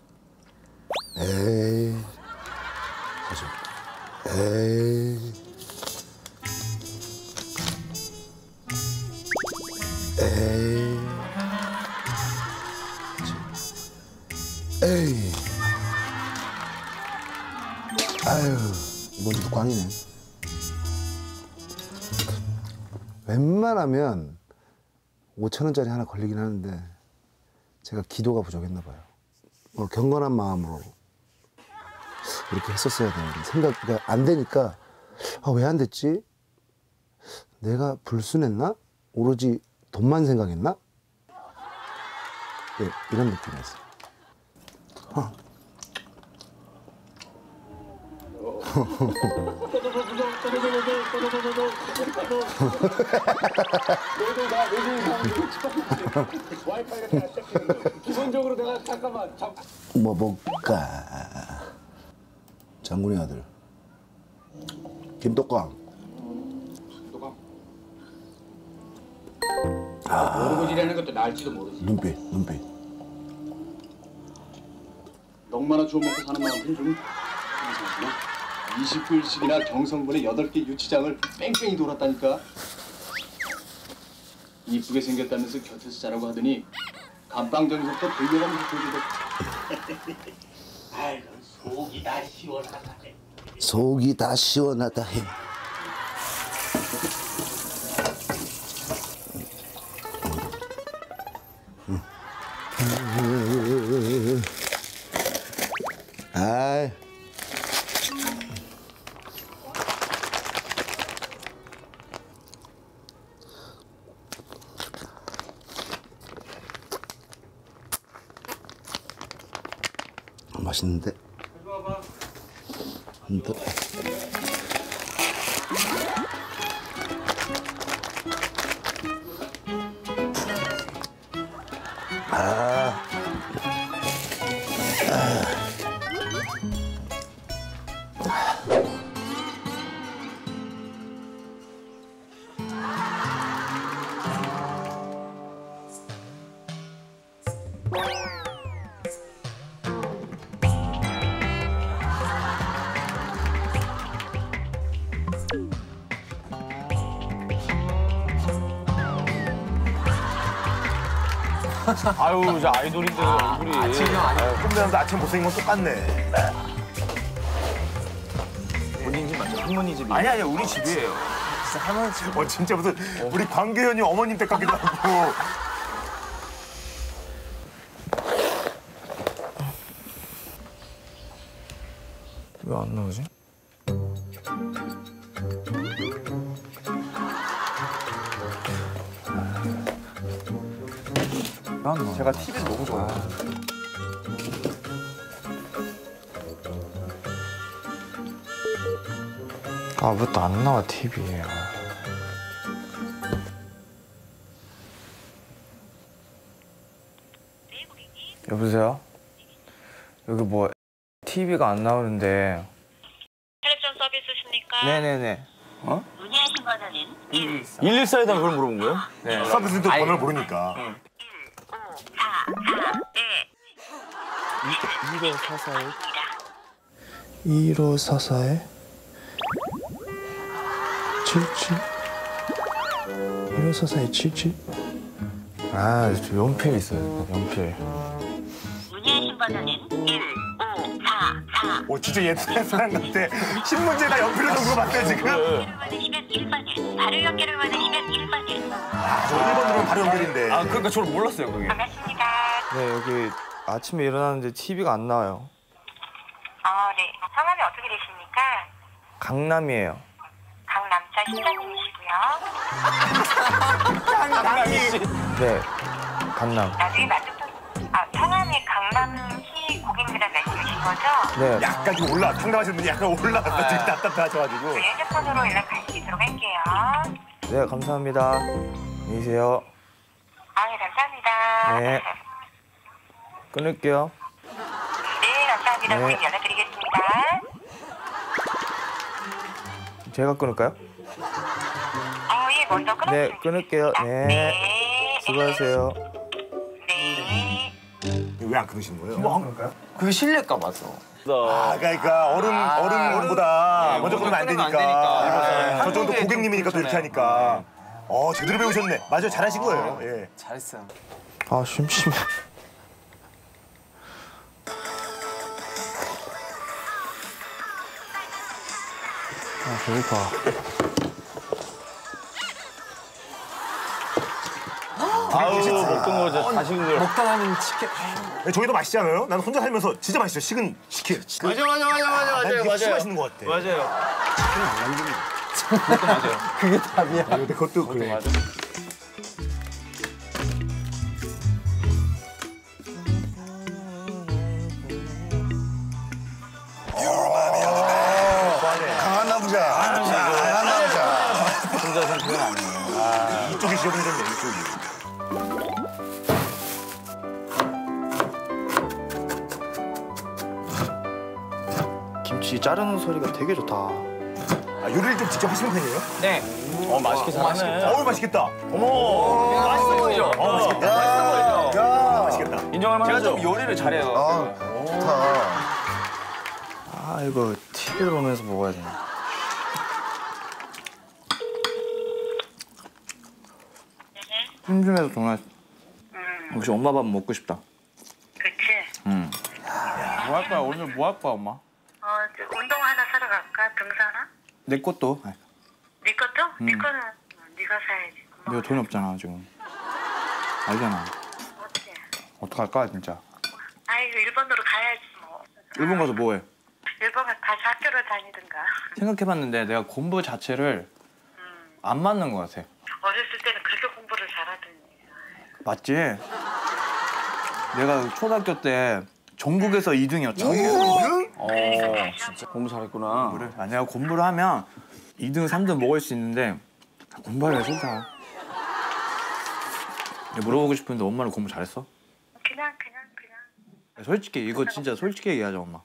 셋이 에이 에이 아유 이번 주도 꽝이네. 웬만하면 5,000원짜리 하나 걸리긴 하는데 제가 기도가 부족했나 봐요. 경건한 마음으로 이렇게 했었어야 되는데 생각이 안 되니까 왜 안 됐지? 내가 불순했나? 오로지 돈만 생각했나? 네, 이런 느낌이었어요. 기본적으로 내가 잠깐만 뭐 볼까? 장군의 아들 김떡광. 모르고 지내는 것도 나을지도 모르지. 눈빛. 넉마나 주워 먹고 사는 마음은 좀 이상하구나. 20불씩이나 경성분의 8개 유치장을 뺑뺑이 돌았다니까. 이쁘게 생겼다면서 곁에서 자라고 하더니 감방정석도 돌려가면서 보여주고. 아이고 속이 다 시원하다 해. 속이 다 시원하다 해. 아이. 맛있는데? 아유, 저 아이돌인데 얼굴이. 아침이 아니야. 꿈나무도 아침 못생긴 건 똑같네. 본인 집 맞죠? 할머니 집이. 아니 우리 집이에요. 진짜 할머니 집. 진짜 무슨 우리 광교현님 어머님 댁 같기도 하고. 왜 안 나오지? 제가 TV를 너무 좋아해요. 왜 또 안 나와, TV에. 여보세요? 여기 뭐 TV가 안 나오는데. 텔레비전 서비스십니까? 네네네. 문의하신 번호는 114에다 그걸 물어본 거예요? 네. 서비스도 번호를 모르니까. 1544에 77 1544에 77 아, 저 연필 있어요. 연필. 문의하신 번호는 1, 5, 4, 4. 오, 진짜 옛날 사람 같아. 신문지에다 연필을 좀 물어봤어요, 지금. 원하시면 1번을, 바로 연결을 원하시면 1번을. 아, 저 1번으로는 바로 연결인데. 아, 그러니까 저를 몰랐어요, 그게. 반갑습니다. 네, 여기 아침에 일어나는데 TV가 안 나와요. 네. 성함이 어떻게 되십니까? 강남이에요. 강남자 신사님이시고요. 네, 강남. 나중에 성함이 강남시 고객님이라는 말씀이신 거죠? 네. 약간 좀 상담하시는 분이 약간 올라왔어. 지금 답답하셔가지고. 핸드폰으로 연락 갈 수 있도록 할게요. 네, 감사합니다. 안녕히 계세요. 네, 감사합니다. 네. 끊을게요. 네, 감사합니다. 네. 고객님 연락드리겠습니다. 제가 끊을까요? 예, 먼저 끊어주세요. 네, 끊을게요. 네. 수고하세요. 왜 안 끊으시는 거예요? 그게 실례일까 봐서. 아, 그러니까 어른보다 먼저 끊으면 안 되니까. 저쪽도 고객님이니까 또 이렇게 하니까. 제대로 배우셨네. 맞아요, 잘하신 거예요. 예. 잘했어요. 아, 심심해. 아, 배고파. 아우, 먹던 거죠, 자식들. 먹다 남은 치킨. 저기도 맛있잖아요. 난 혼자 살면서 진짜 맛있어요. 식은 치킨. 맞아. 난 이게 진짜 맛있는 것 같아. 맞아요. 치킨은 안 남깁니다. 그것도 맞아요. 그게 답이야. 근데 그것도 그래. 맞아. 강한 남자. 강한 남자. 혼자서는 그건 아니에요. 이쪽이 지저분해졌네, 이쪽이. 김치 자르는 소리가 되게 좋다. 요리를 좀 직접 하시는 편이에요? 네. 맛있게 잘하네. 맛있겠다. 어머. 맛있어 보이죠? 맛있겠다. 맛있어 보이죠? 맛있겠다. 인정할 만하죠? 제가 좀 요리를 잘해요. 아, 좋다. 아, 이거 TV를 보면서 먹어야 되네. 심심해서 전화. 혹시 엄마 밥 먹고 싶다. 그치? 응. 뭐 할 거야? 오늘 뭐 할 거야, 엄마? 운동 하나 사러 갈까? 등산화? 내 것도. 네 것도? 네 거는 네가 사야지. 내가 돈이 없잖아, 지금. 알잖아. 어떻게? 어떡할까, 진짜. 아이고, 일본으로 가야지 뭐. 일본 가서 뭐 해? 일본 가서 다시 학교를 다니든가. 생각해봤는데 내가 공부 자체를 안 맞는 것 같아. 어렸을 때는 그렇게 공부를 잘하더니. 맞지? 내가 초등학교 때 전국에서 2등이었잖아. 진짜 공부 잘했구나. 그래. 내가 공부를 하면 2등, 3등 먹을 수 있는데 공부하기가 싫다. 물어보고 싶은데 엄마는 공부 잘했어? 그냥. 솔직히 이거 진짜 솔직히 얘기하자, 엄마.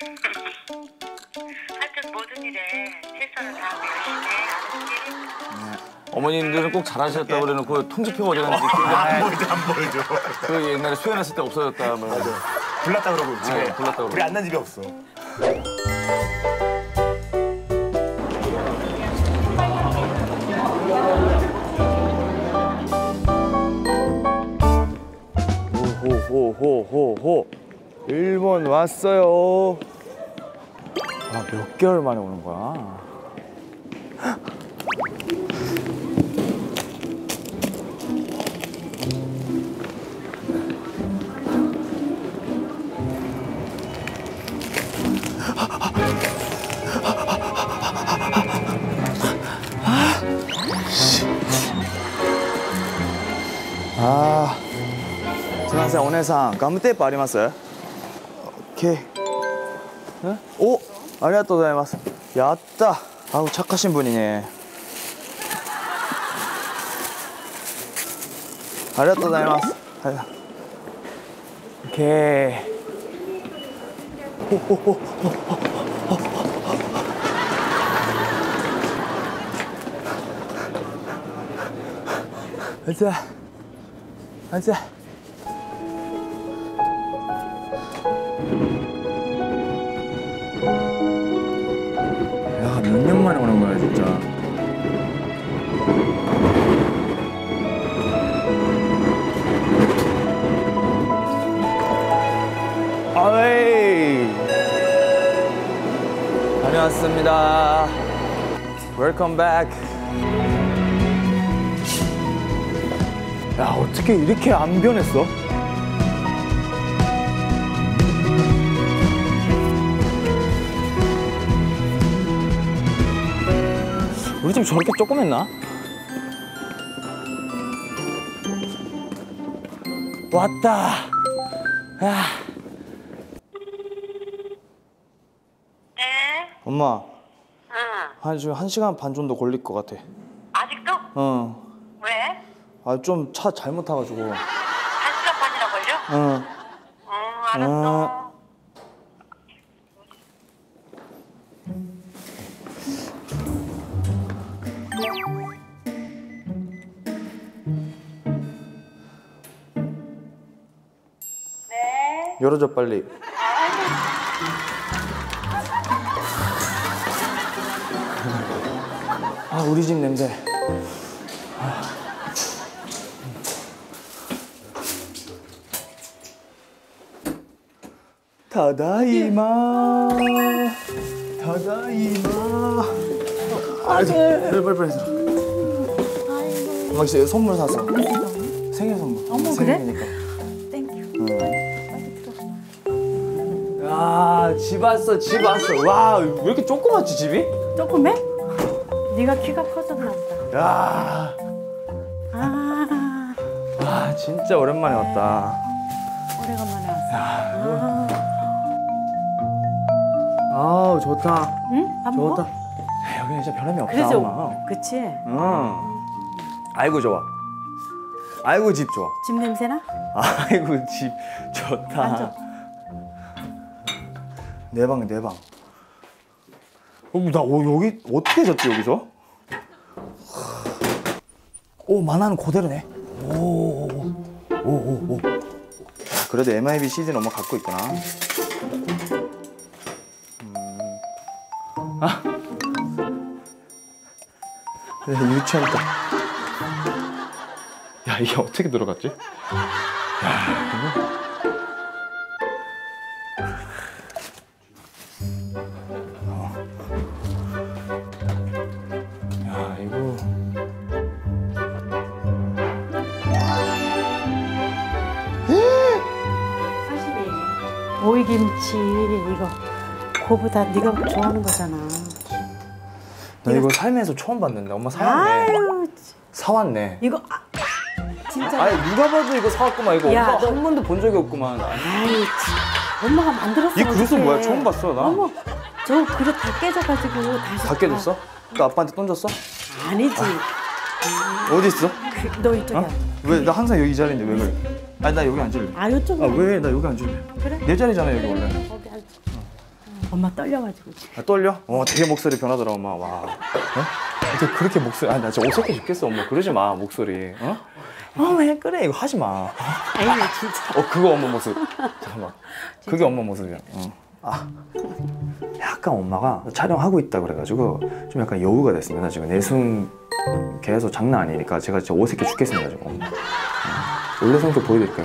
하여튼 모든 일에 최선을 다하고 열심히 해. 알았지? 어머님들은 꼭 잘하셨다고 그래놓고 통지표 어디갔는지 안 보여줘. 그 옛날에 수연했을 때 없어졌다. 맞아. 불났다 그러고 집에. 불났다 그러고. 우리 안 난 집이 없어. 호호호호호. 일본 왔어요. 아, 몇 개월 만에 오는 거야? 아, すみません、お姉さん、ガムテープあります？ 오케이. 오, ありがとうございます。やった。아우 착하신 분이네. ありがとうございます。はい。오케이. 가자. 가자. 야, 몇 년 만에 오는 거야, 진짜. 반갑습니다. 웰컴 백. 야, 어떻게 이렇게 안 변했어? 우리 집 저렇게 조그맸나? 왔다. 야. 엄마. 한 지금 1시간 반 정도 걸릴 것 같아. 아직도? 왜? 좀 차 잘못 타가지고. 1시간 반이나 걸려? 알았어. 열어줘 빨리. 우리 집 냄새. 다다이마. 다다이마. 빨리. 엄마 진짜 선물 샀어. 생일 선물. 어머, 생일이니까. 야, 집 왔어. 와, 왜 이렇게 조그맣지, 집이? 조금해? 네가 키가 커졌나 보다. 야. 와, 진짜 오랜만에 왔다. 오래간만에 왔어. 아우, 좋다. 응? 밥 먹어? 좋다. 여기는 진짜 변함이 없다. 그래서 엄마. 그치? 아이고 좋아. 아이고 집 좋아. 집 냄새나? 아이고 집 좋다. 앉아. 내 방. 여기 어떻게 졌지 여기서? 오 만화는 그대로네. 오. 그래도 MIB CD는 엄마 갖고 있구나. 유치원 때. 야 이게 어떻게 들어갔지? 야 이거. 오이김치 이거 그거보다 네가 좋아하는 거잖아. 나 이거 살면서 처음 봤는데 엄마 사왔네. 아유, 사왔네. 이거 진짜. 아니 누가 봐도 이거 사왔구만. 이거 야, 엄마 한 번도 본 적이 없구만. 아이 엄마가 만들었어. 이 그릇은 뭐야? 처음 봤어 나. 어머, 저 그릇 다 깨져가지고 다시. 다 깨졌어? 너 아빠한테 돈 줬어? 아니지. 어디 있어? 너 이쪽이야. 왜 나 항상 여기 이 자리인데 왜 그래? 아니 나 여기 앉을래. 아 이쪽이야. 왜 나 여기 앉을래? 그래? 내 자리잖아 여기 원래. 거기 앉아. 엄마 떨려가지고. 떨려? 되게 목소리 변하더라 엄마. 와. 어떻게 그렇게 목소리? 나 진짜 어색해 죽겠어 엄마. 그러지 마 목소리. 왜 그래 이거 하지 마. 아니 진짜. 그거 엄마 모습. 잠깐만. 그게 엄마 모습이야. 약간 엄마가 촬영하고 있다 그래가지고 좀 약간 여우가 됐습니다. 지금 내숭 계속 장난 아니니까 제가 진짜 어색해 죽겠습니다 지금. 원래 성격 보여드릴까요?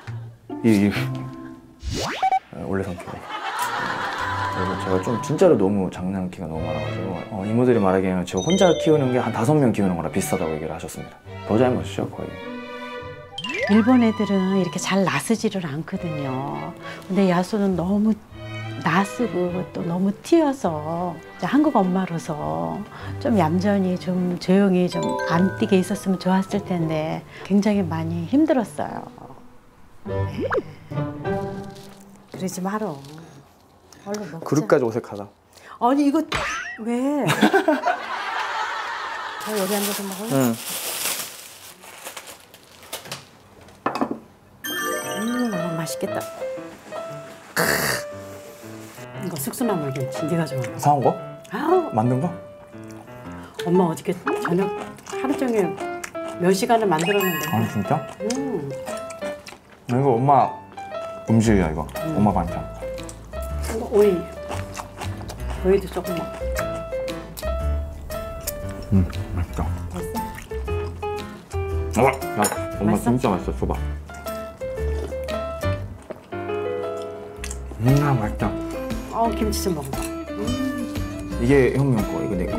원래 성격. 그리고 제가 좀 진짜로 너무 장난기가 너무 많아가지고 이모들이 말하기에는 제가 혼자 키우는 게 한 5명 키우는 거랑 비슷하다고 얘기를 하셨습니다. 더 잘못이죠 거의. 일본 애들은 이렇게 잘 나서지를 않거든요. 근데 야수는 너무 나쓰고 또 너무 튀어서 한국 엄마로서 좀 얌전히 좀 조용히 좀 안 뛰게 있었으면 좋았을 텐데 굉장히 많이 힘들었어요. 네. 그러지 말어. 얼른 먹자. 그릇까지 어색하다. 아니 이거 왜? 저 여기 앉아서 먹을래? 응. 맛있겠다. 이거 숙수나물 김치 네가 좋아하는. 사온 거? 아우. 만든 거? 엄마 어저께 저녁 하루 종일 몇 시간을 만들었는데. 아 진짜? 이거 엄마 음식이야 이거. 엄마 반찬. 이거 오이도 조금 먹어. 맛있다. 맛있어? 야, 엄마 맛있어? 진짜 맛있어. 줘봐. 맛있다. 김치 좀 먹어봐. 이게 형 거, 이거 내 거.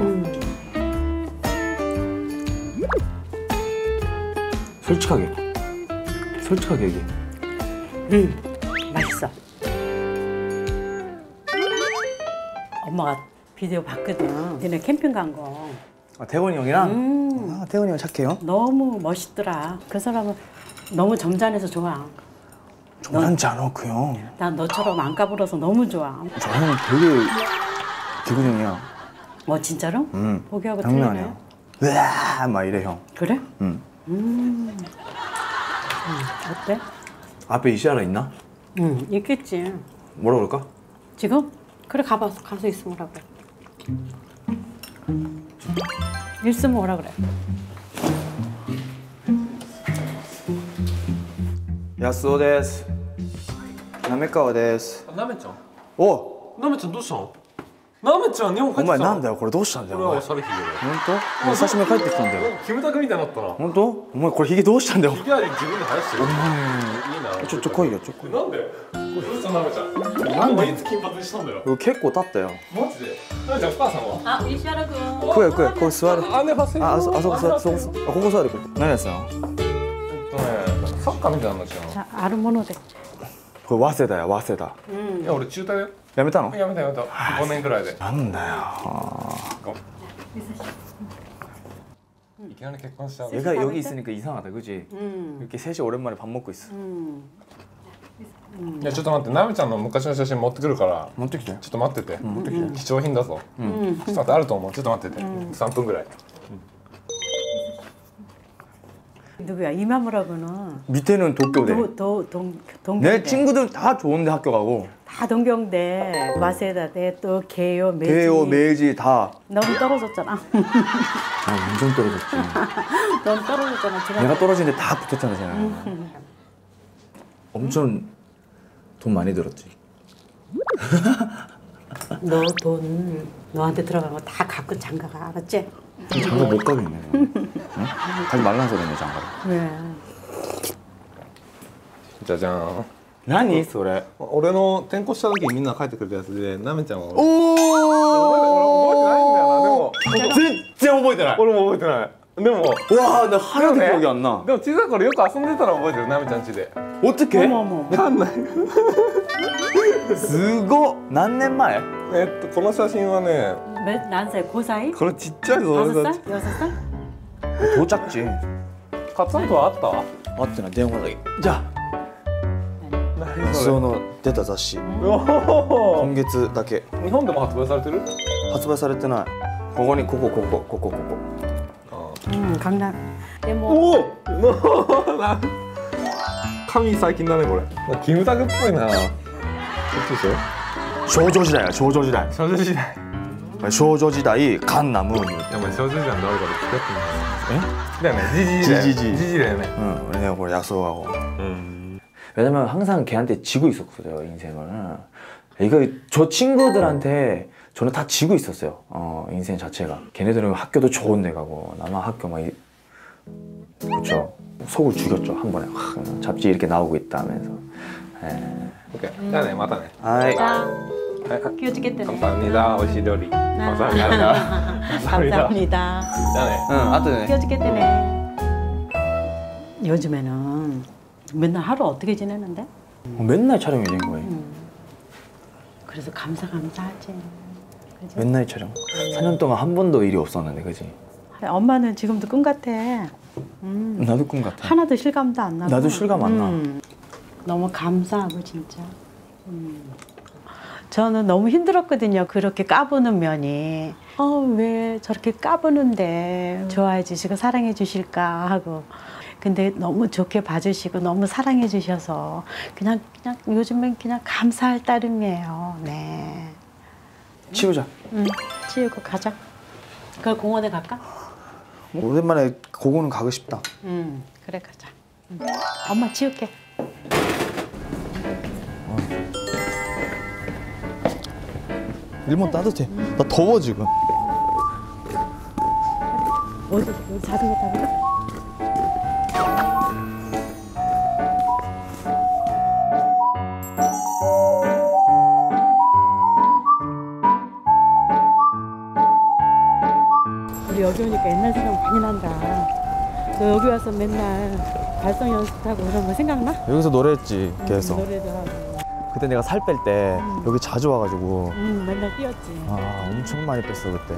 솔직하게 얘기해. 맛있어. 엄마가 비디오 봤거든. 니네 캠핑 간 거. 아, 태원이 형이랑? 아, 태원이 형 착해요? 너무 멋있더라. 그 사람은 너무 점잖해서 좋아. 점잖지 않아, 그 형. 난 너처럼 안 까불어서 너무 좋아. 저 형은 되게 기분형이야. 진짜로? 보기하고 장난 틀리네. 아니야. 으아, 막 이래, 형. 그래? 응. 어때? 앞에 이시아라 있나? 응, 있겠지. 뭐라 그럴까? 지금? 그래, 가서 있으면 오라 그래. 있으면 오라 그래. 야스오 데스. 나메카와 데스. なめちゃん 오! なめちゃんどうしたのなめちゃん日本帰ってきたのお前なんだよこれどうしたんだよこれはおしゃれひげ本当？お刺身帰ってきたんだよキムタクみたいになったな本当？お前これヒゲどうしたんだよひげは自分で生やしてるお前いいなちょっと来いよちょっとなんでこれどうしたなめちゃんなんでいつ金髪にしたんだよこれ結構経ったよマジでなめちゃんお母さんはあ、石原君。 食え食えここ座る姉はせあそこ座るそこここ座るここ何やつなのサッカーみたいなのじゃんじゃあ、あるもので。 これ早稲田や早稲田いや俺中退だよやめたのやめた5年くらいでなんだよいきなり結婚しちゃう 얘가 여기 있으니까 이상하다 그지? 이렇게 셋이 오랜만에 밥 먹고 있어 いやちょっと待ってなめちゃんの昔の写真持ってくるから持ってきてちょっと待ってて持ってきて貴重品だぞちょっと待ってあると思うちょっと待ってて3分ぐらい 누구야? 이마무라고는 밑에는 도쿄대 동경대. 내 친구들 다 좋은데 학교 가고 다 동경대, 와세다대, 또 개요, 메이지. 개요 메이지 다 너무 떨어졌잖아. 아, 완전 떨어졌지 너무 떨어졌잖아. 내가 떨어지는데 다 붙었잖아 쟤는 엄청 돈 많이 들었지 너 돈 너한테 들어간 거 다 갖고 장가가 알았지? 장가 못 가겠네 응? 가지 말라는 소리네 장가를 왜? じゃじゃん何それ俺の転校した時みんな帰ってくれたやつでなめちゃんはお覚えてないんだよなでも全然覚えてない俺も覚えてないでもわ나 하나도 기억이 안 나. でも小さい頃よく遊んでたの覚えてるなめちゃん家で 어떻게? 어머. わかんないすごっ何年前この写真はね 몇 살? 고사이? これちっちゃいぞ 5살? 6살? 더 작지 買ったことはあった 맞잖아電話だけじゃあその出た雑誌今月だけ日本でも発売されてる発売されてないここにここ 강남. 뭐 おお髪最近だねこれキムタクっぽいなこっちでしょ少女時代や少女時代少女時代少女時代カンナムいやお前少女時代の誰かと付き合ってんの好きだよねジジだよね 우리 내가 그걸 약속하고 왜냐면 항상 걔한테 지고 있었거든요 인생을 이거 저 친구들한테 저는 다 지고 있었어요 인생 자체가 걔네들은 학교도 좋은 데 가고 나만 학교 막 그렇죠 속을 죽였죠 한 번에 잡지 이렇게 나오고 있다 하면서 오케이じゃあねまたね 아이 끼워주겠다네. 감사합니다 오시料理 감사합니다 감사합니다. 자 응 아뜨네 끼워주겠다네. 요즘에는 맨날 하루 어떻게 지내는데? 맨날 촬영이 된 거예요 그래서 감사하지. 그치? 맨날 촬영 4년 동안 한 번도 일이 없었는데 그지? 엄마는 지금도 꿈 같아. 나도 꿈 같아 하나도 실감도 안 나고. 나도 실감 안 나. 너무 감사하고 진짜. 저는 너무 힘들었거든요. 그렇게 까부는 면이. 왜 저렇게 까부는데 좋아해 주시고 사랑해 주실까 하고. 근데 너무 좋게 봐주시고 너무 사랑해 주셔서 그냥 요즘엔 그냥 감사할 따름이에요. 네. 치우자 치우고 가자. 그 공원에 갈까? 오랜만에 고고는 가고 싶다 그래 가자. 엄마 치울게. 일본 따뜻해 나 더워 지금 어디 자전거 타고 가? 우리 여기 오니까 옛날 생각 많이 난다. 너 여기 와서 맨날 발성 연습하고 그런 거 생각나? 여기서 노래했지 계속. 노래도 하고. 그때 내가 살 뺄 때 여기 자주 와가지고 맨날 뛰었지. 아 엄청 많이 뺐어 그때.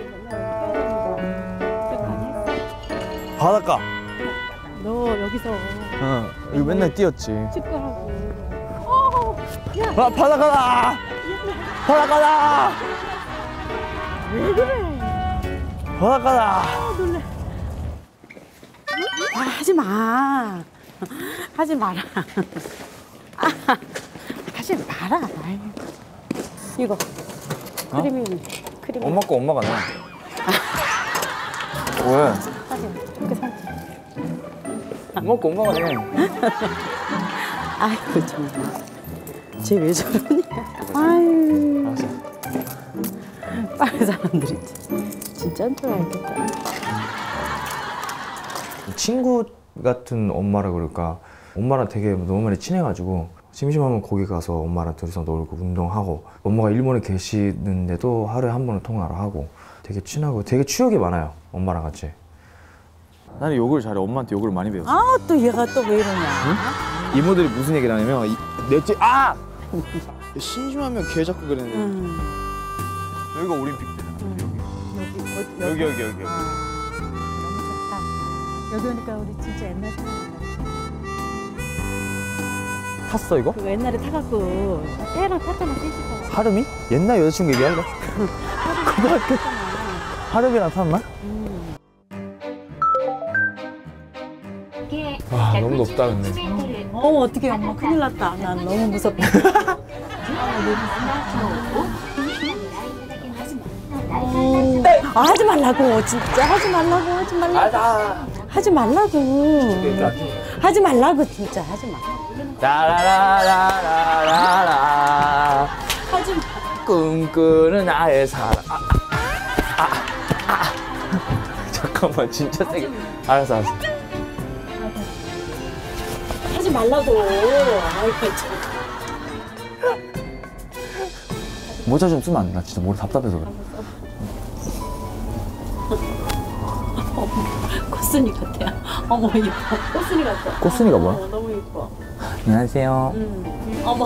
바닷가. 너 여기서 응. 여기 맨날 뛰었지. 축구하고. 야. 아 바닷가다. 바닷가다. 왜 그래? 바닷가다. 놀래. 아, 하지 마. 하지 마라. 하지 마라. 아이. 이거 크림이 크림. 엄마 거 엄마가 나. 왜? 사진. 이렇게 사진. 엄마 거 엄마가 내. 아이고 정말. 쟤 왜 저러냐? 아유. 알았어. 빠른 사람들이 진짜인 줄 알겠다. 친구 같은 엄마라 그럴까. 엄마랑 되게 너무 많이 친해가지고 심심하면 거기 가서 엄마랑 둘이서 놀고 운동하고 엄마가 일본에 계시는데도 하루에 한 번은 통화를 하고 되게 친하고 되게 추억이 많아요. 엄마랑 같이. 나는 욕을 잘해. 엄마한테 욕을 많이 배웠어. 아, 또 얘가 또 왜 이러냐? 응? 이모들이 무슨 얘기를 하냐면 넷째 아! 심심하면 개 잡고 그랬는데 여기가 올림픽대잖아. 여기. 여기 오니까 우리 진짜 옛날 생각나. 탔어 이거? 그 옛날에 타갖고 애랑 탔잖아, 셋이서. 하름이? 옛날 여자친구 얘기할래? 고등학교 하름이랑 탔나? 와 너무 높다 근데. 어떡해 엄마 큰일 났다. 난 너무 무섭다. 하지 말라고 진짜 하지 말라고 하지 말라고 진짜 하지 마. 라라라라라라 하지 마. 꿈꾸는 나의 사랑. 잠깐만 진짜 세게. 알았어. 하지 말라고. 아이고 참. 모자 좀 쓰면 안 돼? 나 진짜 머리 답답해서 그래. 꽃순이 같아. 어머 이뻐. 꽃순이 같아. 꽃순이가 뭐야? 너무 이뻐. 안녕하세요. 어머.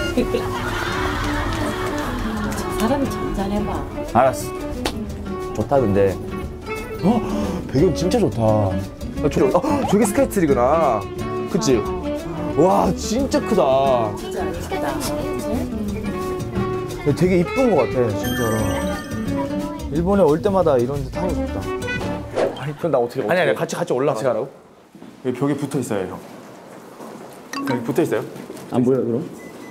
사람이 잔잔해봐. 알았어. 좋다 근데. 배경 진짜 좋다. 저게 스카이트리구나. 그치? 와 진짜 크다. 진짜 예쁘다. 되게 이쁜 것 같아 진짜로. 일본에 올 때마다 이런 데 타고 싶다. 아니 그럼 나 어떻게 아니 같이 올라가. 같이 가라고? 여기 벽에 붙어 있어요 형. 여기 붙어 있어요? 안 보여요 그럼?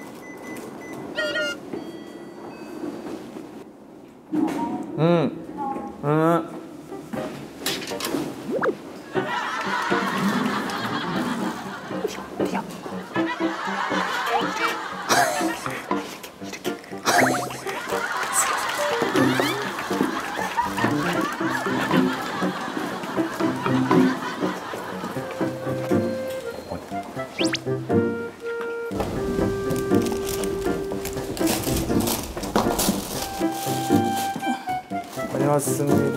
다녀왔습니다.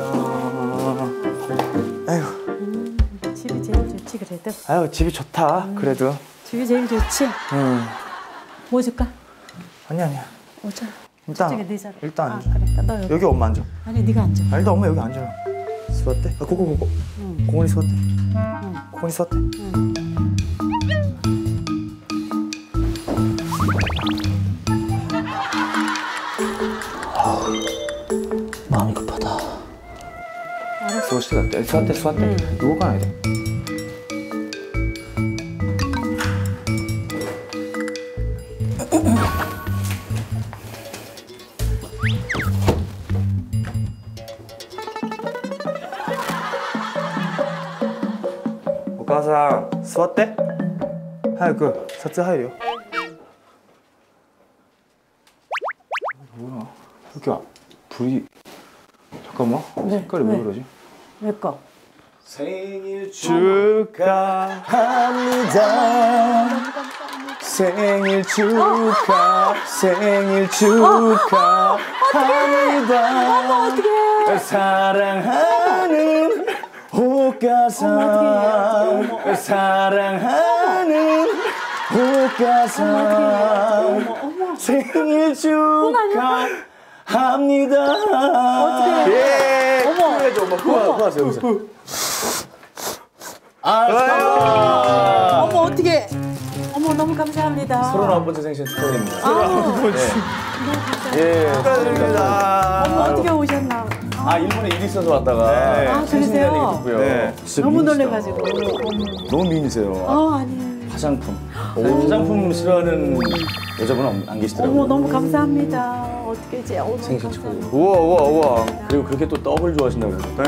아유. 집이 제일 좋지 그래도. 아유 집이 좋다. 그래도. 집이 제일 좋지. 뭐 줄까? 아니야. 오자. 일단 저쪽에 네 자리. 일단 앉아. 그래. 너 여기 엄마 앉아. 아니 네가 앉아. 아, 일단 엄마 여기 앉아요. 수고했대. 고고. 공원이 수고했대. 공원이 수고했대. 마음이 급하다. 수고했대. 수고했대. 누구 가야 돼?お母さん座って早く撮影入るよ。뭐야 여기 불이 잠깐만 색깔이 왜 그러지? 왜 거? 생일 축하합니다. 생일 축하합니다. 사랑하는 사랑하는 호가상 사랑하는 호가상 생일 축하합니다. 어떡해. 예. 어머. 해줘 엄마 후하세요 여기서. 어머 어떻게? 어머 너무 감사합니다. 39번째 생신 축하드립니다. 네. 예, 축하드립니다. 어머 어떻게 오셨나? 일본에 일 있어서 왔다가 그러세요? 듣고요. 네. 너무 놀래가지고. 너무 미인이세요. 아니. 화장품. 화장품 싫어하는 여자분은 안 계시더라고요. 어머 너무 감사합니다. 어떻게 이제 생신 축하드립니다. 우와. 그리고 그렇게 또 떡을 좋아하신다고 그러죠.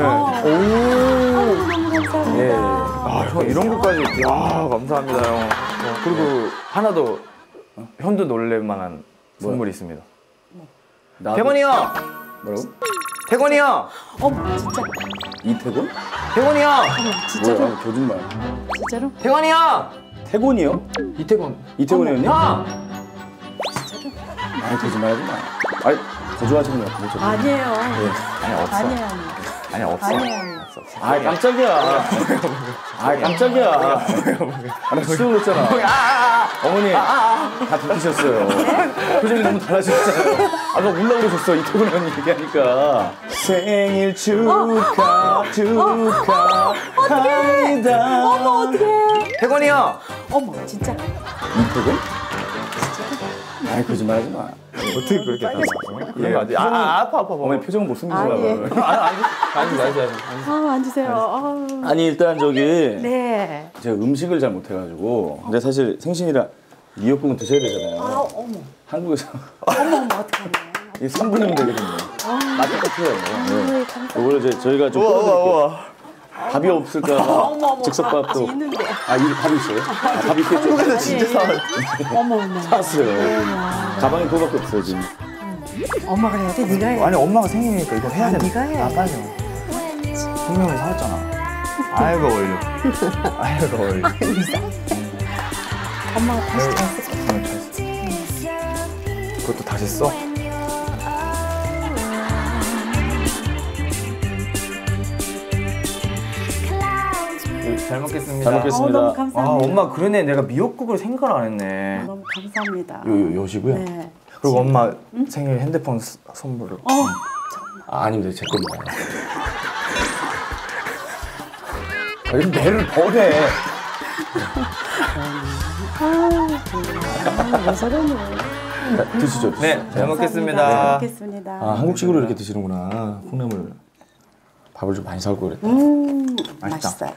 너무 감사합니다. 예. 형 이런 것까지. 감사합니다 형. 그리고 하나 더 현도 놀랄 만한 선물이 있습니다. 태권이 형! 뭐라고? 태권이 형! 어머 진짜. 이태권? 태권이 형! 진짜로? 뭐야? 거짓말. 진짜로? 태권이 형! 태권이요? 이태권 형님? 형! 진짜로? 아니 거짓말하지 마. 아니 거짓말하시는 거 같은데. 아니에요. 아니 없어. 아니 없어. 아니에요. 아 깜짝이야. 깜짝이야. 나 수영 했잖아. 어머니 다 들키셨어요. 표정이 너무 달라지셨잖아요. 나 울라 그러셨어 이태곤 언니 얘기하니까. 생일 축하합니다. 어머 어떡해. 태곤이 형. 어머 진짜. 이태곤? 아이 거짓말하지 마. 어떻게 그렇게 다 예. 아파. 어머니 표정은 못 숨기시나 봐요. 앉으세요. 아니 일단 저기 네. 제가 음식을 잘 못해가지고 근데 사실 생신이라 미역국은 드셔야 되잖아요. 어머. 한국에서 어머 어떡하네. 이 3분이면 되거든요. 맛 똑같아요. 네. 이걸 저희가 좀 우와. 밥이 없을까 즉석밥도. 있는데. 밥이 있어요? 밥이 있겠죠. 한국에서 진짜 사와요. 어머. 사왔어요. 가방에 그거밖에 없어요 지금. 엄마가 해야 돼? 네가 해. 아니 엄마가 생일이니까 이거 해야 돼. 네가 해. 빨리. 분명히 사왔잖아. 아이고 어울려. 엄마가 다시 잘 쓸게. 그것도 다시 써? 잘 먹겠습니다. 잘 먹겠습니다. 너무 감사합니다. 엄마 그러네. 내가 미역국을 생각을 안 했네. 너무 감사합니다. 요시고요. 네. 그리고 엄마 생일 핸드폰 선물을. 아닙니다. 제 겁니다. 이런 매를 버네. 왜 저러니? 드시죠. 네, 잘 먹겠습니다. 잘 먹겠습니다. 한국식으로 이렇게 드시는구나. 콩나물. 밥을 좀 많이 사올 걸 그랬다. 맛있어요.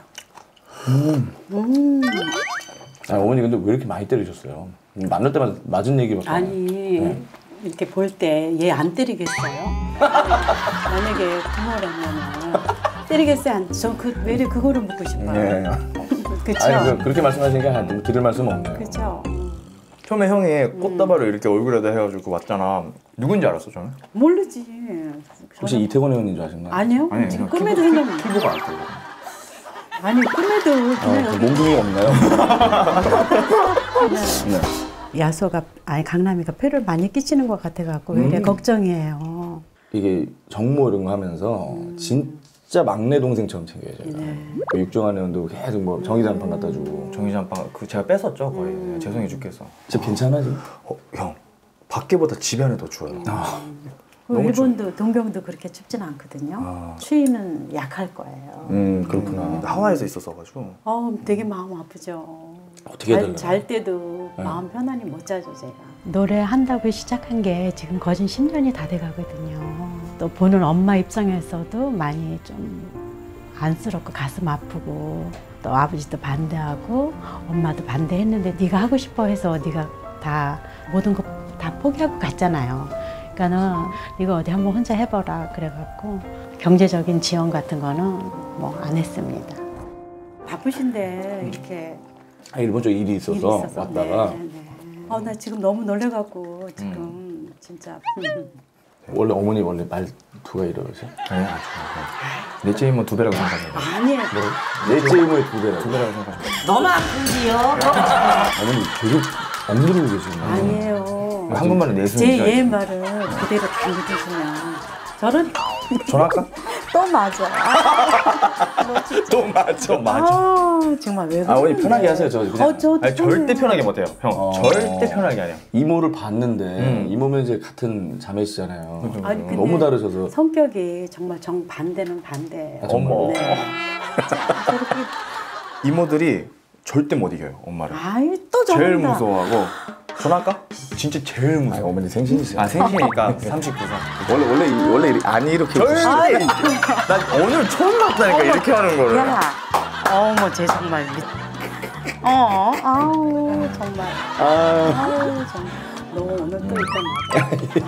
어머니 근데 왜 이렇게 많이 때리셨어요? 만날 때마다 맞은 얘기밖에 안 해요. 아니 이렇게 볼 때 얘 안 때리겠어요? 만약에 부모라면은 때리겠어요? 저 매일 그거를 묻고 싶어요. 네. 그쵸? 아니 그렇게 말씀하시니까 들을 말씀 없네요. 그쵸? 처음에 형이 꽃다발을 이렇게 얼굴에다 해가지고 왔잖아. 누군지 알았어 저는? 모르지. 혹시 이태권 의원인 줄 아셨나요? 아니요. 지금 꿈에도 생각나. 피부가 안 떠요. 아니 꿈에도 그냥 몽둥이가 없나요? 네. 야소가 강남이가 폐를 많이 끼치는 것 같아갖고 왜 이래 걱정이에요. 이게 정모 이런 거 하면서 진짜 막내 동생처럼 챙겨요 저희가. 육종환 의원도 계속 뭐 정의장판 갖다 주고. 정의장판 그 제가 뺏었죠 거의. 죄송해 죽겠어. 진짜 괜찮아 지금? 형 밖에보다 집 안에 더 추워요. 일본도 동경도 그렇게 춥진 않거든요. 추위는 약할 거예요. 그렇구나. 하와이에서 있었어가지고. 되게 마음 아프죠. 어떻게 해달라고? 잘 때도 마음 편안히 못 자죠 제가. 노래 한다고 시작한 게 지금 거진 10년이 다 돼가거든요. 또 보는 엄마 입장에서도 많이 좀 안쓰럽고 가슴 아프고 또 아버지도 반대하고 엄마도 반대했는데 네가 하고 싶어 해서 네가 다 모든 거 다 포기하고 갔잖아요. 그러니까는 이거 어디 한번 혼자 해봐라 그래갖고 경제적인 지원 같은 거는 뭐 안 했습니다. 바쁘신데 이렇게 일본 쪽 일이 있어서 왔다가 나 지금 너무 놀래갖고 지금 진짜 원래 어머니 원래 말투가 이러세요? 아니요. 넷째 이모 2배라고 생각해요. 아니에요. 넷째 이모의 2배라고 생각해요. 너무 아픈지요? 어머니 되게 억누르고 계시구나. 아니에요. 한국말로 내수는 제 얘 말을 그대로 다 믿으시면 저런 전화할까? 또 맞아. 또 맞아. 아, 정말 왜 그래? 어머니 편하게 하세요. 저 그냥. 아니, 절대 편하게 못해요. 형, 절대 편하게 안 해요. 이모를 봤는데 이모면 이제 같은 자매시잖아요. 아니, 근데 너무 다르셔서. 성격이 정말 정반대는 반대예요. 어머. 네. 이모들이 절대 못 이겨요, 엄마를. 아이, 또 저런다. 제일 무서워하고. 전화할까? 진짜 제일 무서워. 어머니 생신이세요? 아, 생신이니까 39살. 원래 안 이렇게. 절대. 나 오늘 처음 봤다니까 이렇게 하는 거를. 야, 어머, 쟤 정말 아우 정말. 아우 정말. 너 오늘 또 있단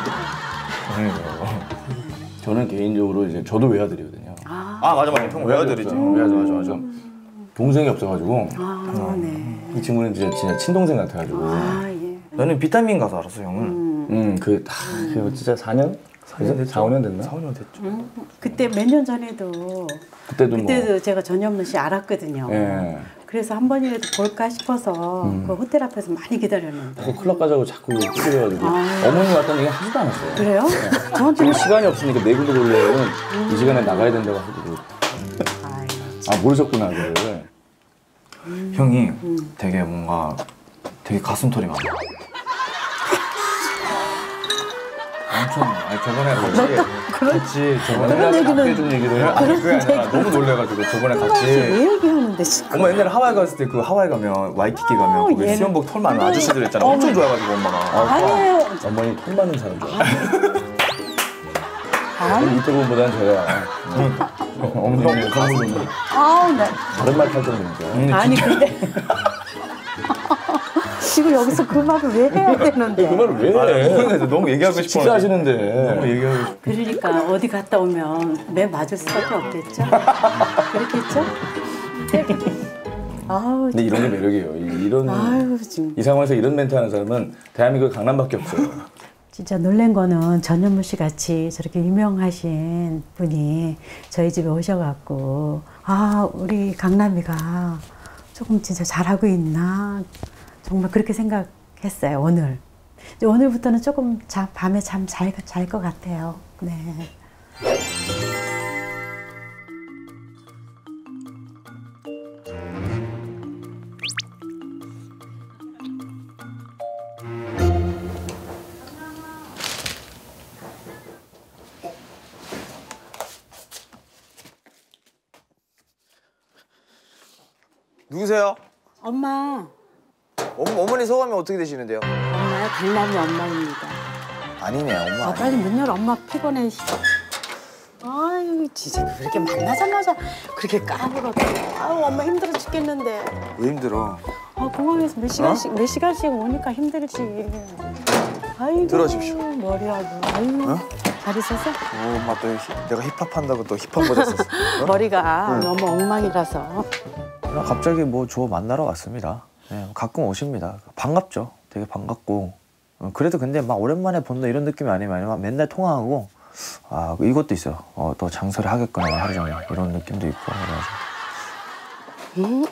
말이야. 저는 개인적으로 이제 저도 외아들이거든요. 아 맞아. 형 외아들이지. 맞아. 동생이 없어가지고. 네. 이 친구는 진짜 친동생 같아가지고. 예. 나는 비타민 가서 알았어, 형을. 그거 진짜 4년? 4년 5년 됐나? 4년 됐죠. 그때 몇 년 전에도 그때도 제가 전현무 씨 알았거든요. 예. 그래서 한 번이라도 볼까 싶어서 그 호텔 앞에서 많이 기다렸는데. 클럽 가자고 자꾸 끼려가지고 어머니 왔다는 얘기 하지도 않았어요. 그래요? 지금 시간이 없으니까 내일도 놀래요. 이 시간에 나가야 된다고 하고. 모르셨구나 그걸. 형이 되게 뭔가 되게 가슴털이 많아. 엄청. 아니 저번에 같이 저번에 그런 얘기를 아니 그게 아니라 너무 놀래가지고 저번에 같이 왜 얘기하는데 지금? 엄마 옛날에 하와이 갔을 때 그 하와이 가면 와이키키 가면 그 수영복 털 많은 아저씨들 있잖아. 엄청 좋아해가지고 엄마가. 아니에요. 어머니 털 많은 사람 좋아. 이태곤보다는 제가 어머니 선물로는 다른 말 탈 정도니까. 아니 근데 지금 여기서 그 말을 왜 해야 되는데? 그 말을 왜 해? 그러니까 너무 얘기하고 싶어. 식사하시는데. 너무 얘기하고 싶어. 그러니까 어디 갔다 오면 매 맞을 수밖에 없겠죠? 그렇겠죠? 아우, 근데 이런 게 매력이에요. 이 상황에서 이런 멘트 하는 사람은 대한민국 강남밖에 없어요. 진짜 놀란 거는 전현무 씨 같이 저렇게 유명하신 분이 저희 집에 오셔갖고 우리 강남이가 조금 진짜 잘하고 있나 정말 그렇게 생각했어요. 오늘부터는 조금 밤에 잠 잘 것 같아요. 네. 누구세요? 엄마. 어머니 소감이 어떻게 되시는데요? 엄마야, 강남이 엄마입니다. 아니네, 엄마. 빨리 문 열어. 엄마 피곤해. 아유, 진짜 그렇게 만나자마자 그렇게 까불어도. 아유, 엄마 힘들어 죽겠는데. 왜 힘들어? 공항에서 몇 시간씩 오니까 힘들지. 아이고. 들어주십시오. 머리하고. 아유, 잘 있었어? 엄마 또 내가 힙합 한다고 또 힙합 모자랐어. 머리가 너무 엉망이라서. 갑자기 저 만나러 왔습니다. 네, 가끔 오십니다. 반갑죠. 되게 반갑고. 그래도 근데 막 오랜만에 본다 이런 느낌이 아니면 맨날 통화하고 이것도 있어요. 또 장소를 하겠거나 하루 종일 이런 느낌도 있고 그래가지고.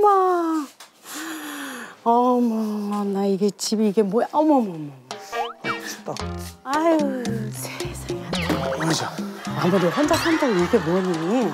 어머, 나 이게 집이 이게 뭐야? 어머머머. 춥다. 아유, 세상에. 그러자. 아무리 혼자 산다고 이게 뭐니?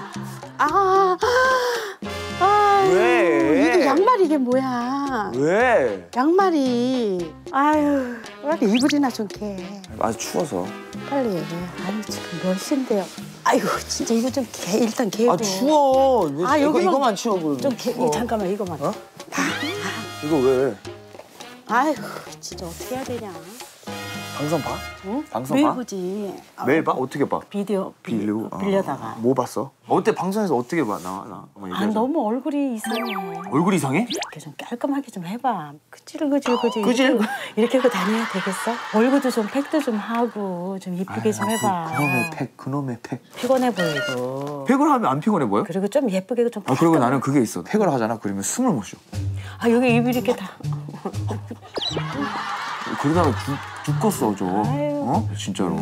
왜? 이게 양말 이게 뭐야? 왜? 양말이. 아유, 왜 이렇게 이불이나 좀 캐. 아주 추워서. 빨리 해. 아유, 지금 몇 시인데요? 아이고, 진짜 이거 좀 일단 개고. 추워. 이거만 치워 그러면. 좀 잠깐만, 이거만. 이거 왜? 아이고, 진짜 어떻게 해야 되냐? 방송 봐? 응? 방송 매일 봐? 보지. 매일 봐? 어떻게 봐? 비디오 빌려다가. 뭐 봤어? 어때 방송에서 어떻게 봐? 나. 너무 얼굴이 이상해. 얼굴이 이상해? 이렇게 좀 깔끔하게 좀 해봐. 그질. 이렇게 하고 다녀야 되겠어? 얼굴도 좀 팩도 좀 하고 좀 이쁘게 좀 해봐. 그놈의 팩. 피곤해 보이고. 팩을 하면 안 피곤해 보여? 그리고 좀 예쁘게 좀. 그리고 나는 그게 있어. 팩을 하잖아. 그러면 숨을 못 쉬어. 여기 입이 이렇게 다. 그러다가 죽겠어 저. 진짜로.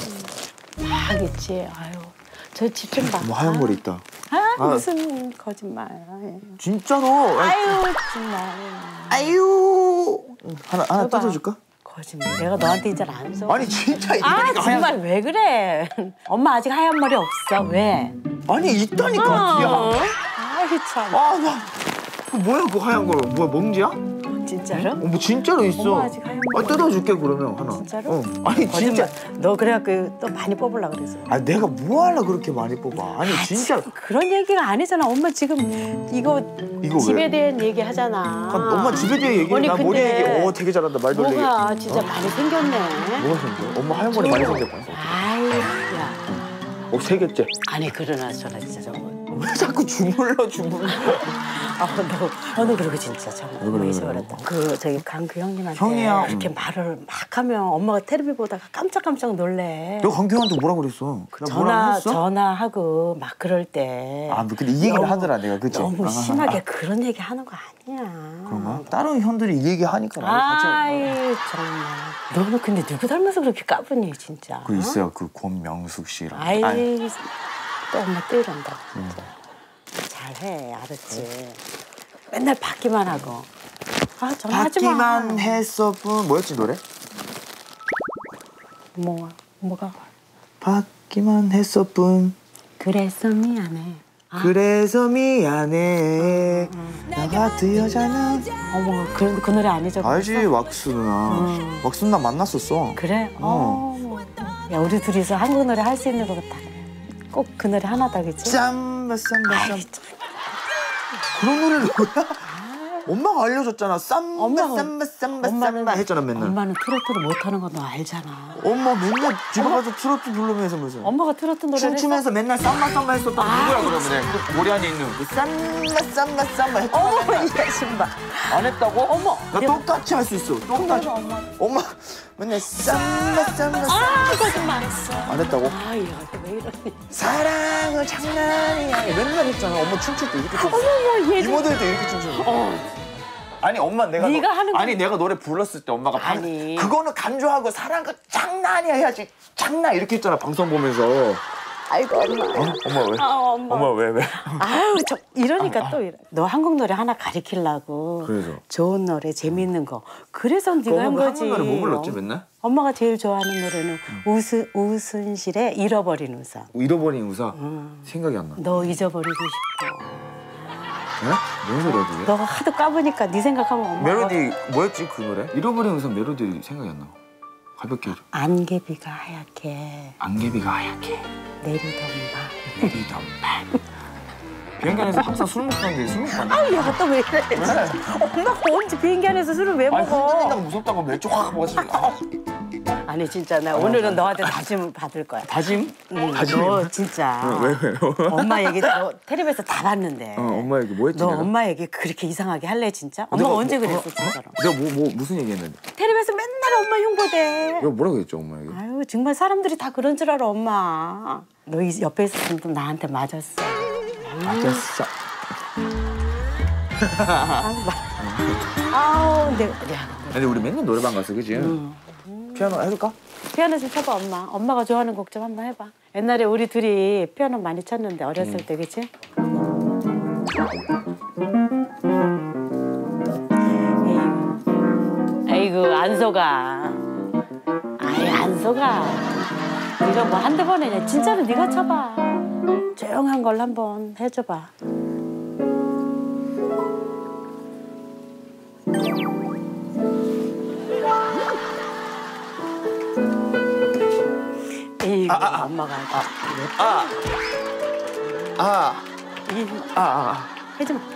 하겠지. 저 집 좀 봐. 하얀 머리 있다. 무슨 거짓말. 진짜로. 아유 정말. 아유. 하나 뜯어줄까? 거짓말. 내가 너한테 이제 안 써. 아니 진짜 아 있다니까. 정말 왜 그래? 엄마 아직 하얀 머리 없어. 왜? 아니 있다니까. 뒤야. 아이 참. 나 뭐야 그 하얀 거? 뭐야 멍지야? 진짜로? 뭐 진짜로 있어. 엄마 아직 하얀 머리. 뜯어줄게 그러면 하나. 진짜로? 아니 진짜. 너 그래갖고 또 많이 뽑으려고 그래서. 아 내가 뭐 하려 그렇게 많이 뽑아? 아니 진짜. 그런 얘기가 아니잖아. 엄마 지금 이거 집에 왜? 대한 얘기 하잖아. 엄마 집에 대한 얘기는 아니, 나 머리 근데 얘기. 되게 잘한다. 말 돌리기. 뭐가 진짜 많이 생겼네. 뭐가 생겨? 엄마 하얀 머리 많이 생겼다. 아이 야. 3개째. 아니 그러나 저나 진짜 정말. 왜 자꾸 주물러? 너 그러고 진짜 정말 왜 잊어버렸다. 그 저기 강규 형님한테 형이야. 그렇게 말을 막 하면 엄마가 텔레비 보다가 깜짝깜짝 놀래. 너 강규 형한테 뭐라 그랬어? 전화하고 막 그럴 때. 근데 이 얘기를 하더라 내가 그치? 너무 심하게 그런 얘기 하는 거 아니야. 그런가? 다른 형들이 이 얘기 하니까 나도 같이. 아이 정말. 너는 근데 누구 닮아서 그렇게 까부니 진짜. 그 있어요 그 권명숙 씨랑. 아이 또 엄마 때린다 진짜. 잘해 알았지. 맨날 받기만 하고. 전화하지 마. 받기만 했어뿐. 뭐였지 노래? 뭐가? 받기만 했어뿐. 그래서 미안해. 그래서 미안해. 나 같은 여자는. 어머 그 노래 아니죠? 알지 왁스 누나. 왁스 누나 만났었어. 그래? 야 우리 둘이서 한국 노래 할 수 있는 거 같다. 꼭 그 노래 하나다 그치? 쌈바. 그런 노래를 뭐야? 엄마가 알려줬잖아. 쌈바 했잖아 맨날. 엄마는 트로트를 못하는 거 너 알잖아. 엄마 맨날 집에 가서 트로트 부르면서 무슨. 엄마가 트로트 노래를 춤추면서 맨날 쌈바 했었던 누구야 그러면. 그 머리 안에 있는 그 쌈바 했잖아. 어머 이 신발. 안 했다고? 어머. 나 똑같이 할 수 있어. 똑같이. 엄마 맨날 쌈바. 거짓말. 안 했다고? 왜 이러니? 사랑은 장난이야. 맨날 했잖아. 엄마 춤출 때 이렇게 춤. 어머 얘. 이모들 때 이렇게 춤추는. 아니 엄마 내가 내가 노래 불렀을 때 엄마가 그거는 간주하고 사랑은 장난이야 해야지. 장난 이렇게 했잖아 방송 보면서. 아이고 엄마. 엄마 왜? 엄마 왜? 아유 이러니까 또 이래. 너 한국 노래 하나 가르치려고. 그래서. 좋은 노래 재밌는 거. 그래서 네가 한 거지. 한국 노래 뭐 불렀지 맨날? 엄마가 제일 좋아하는 노래는 우순실의 잃어버린 우산. 잃어버린 우산? 생각이 안 나. 너 잊어버리고 싶어. 네? 뭔 소리야 그게? 너가 하도 까보니까 네 생각하면 엄마가. 멜로디 뭐였지 그 노래? 잃어버린 우산 멜로디 생각이 안 나. 가볍게 해줘. 안개비가 하얗게. 안개비가 하얗게. 내리던 밤. 비행기 안에서 항상 술 먹었는데 술 먹고 안 돼. 아우 얘가 또 왜 이래? 엄마가 언제 비행기 안에서 술을 왜 먹어? 흔들린다고 무섭다고 맥주 확 먹었지. 아니 진짜 나 오늘은 너한테 다짐 받을 거야. 다짐? 응, 다짐? 너 진짜. 왜? 엄마 얘기 너 텔레비에서 다 봤는데. 엄마 얘기 뭐 했지? 너 내가? 엄마 얘기 그렇게 이상하게 할래 진짜? 엄마가 언제 그랬어 진짜로? 내가 무슨 얘기 했는데? 텔레비에서 맨날 엄마 흉보대. 내가 뭐라고 했죠 엄마 얘기? 아유 정말 사람들이 다 그런 줄 알아 엄마. 너 옆에 있었으면 또 나한테 맞았어. 맞았어. 아우 내가. 근데 우리 맨날 노래방 갔어 그지? 피아노 해줄까? 피아노 좀 쳐봐 엄마. 엄마가 좋아하는 곡 좀 한번 해봐. 옛날에 우리 둘이 피아노 많이 쳤는데 어렸을 때 그치? 아이고 안 속아. 아이 안 속아. 네가 뭐 한두 번 해냐. 진짜로 네가 쳐봐. 조용한 걸로 한번 해줘봐. 에이구 엄마가 하지 마.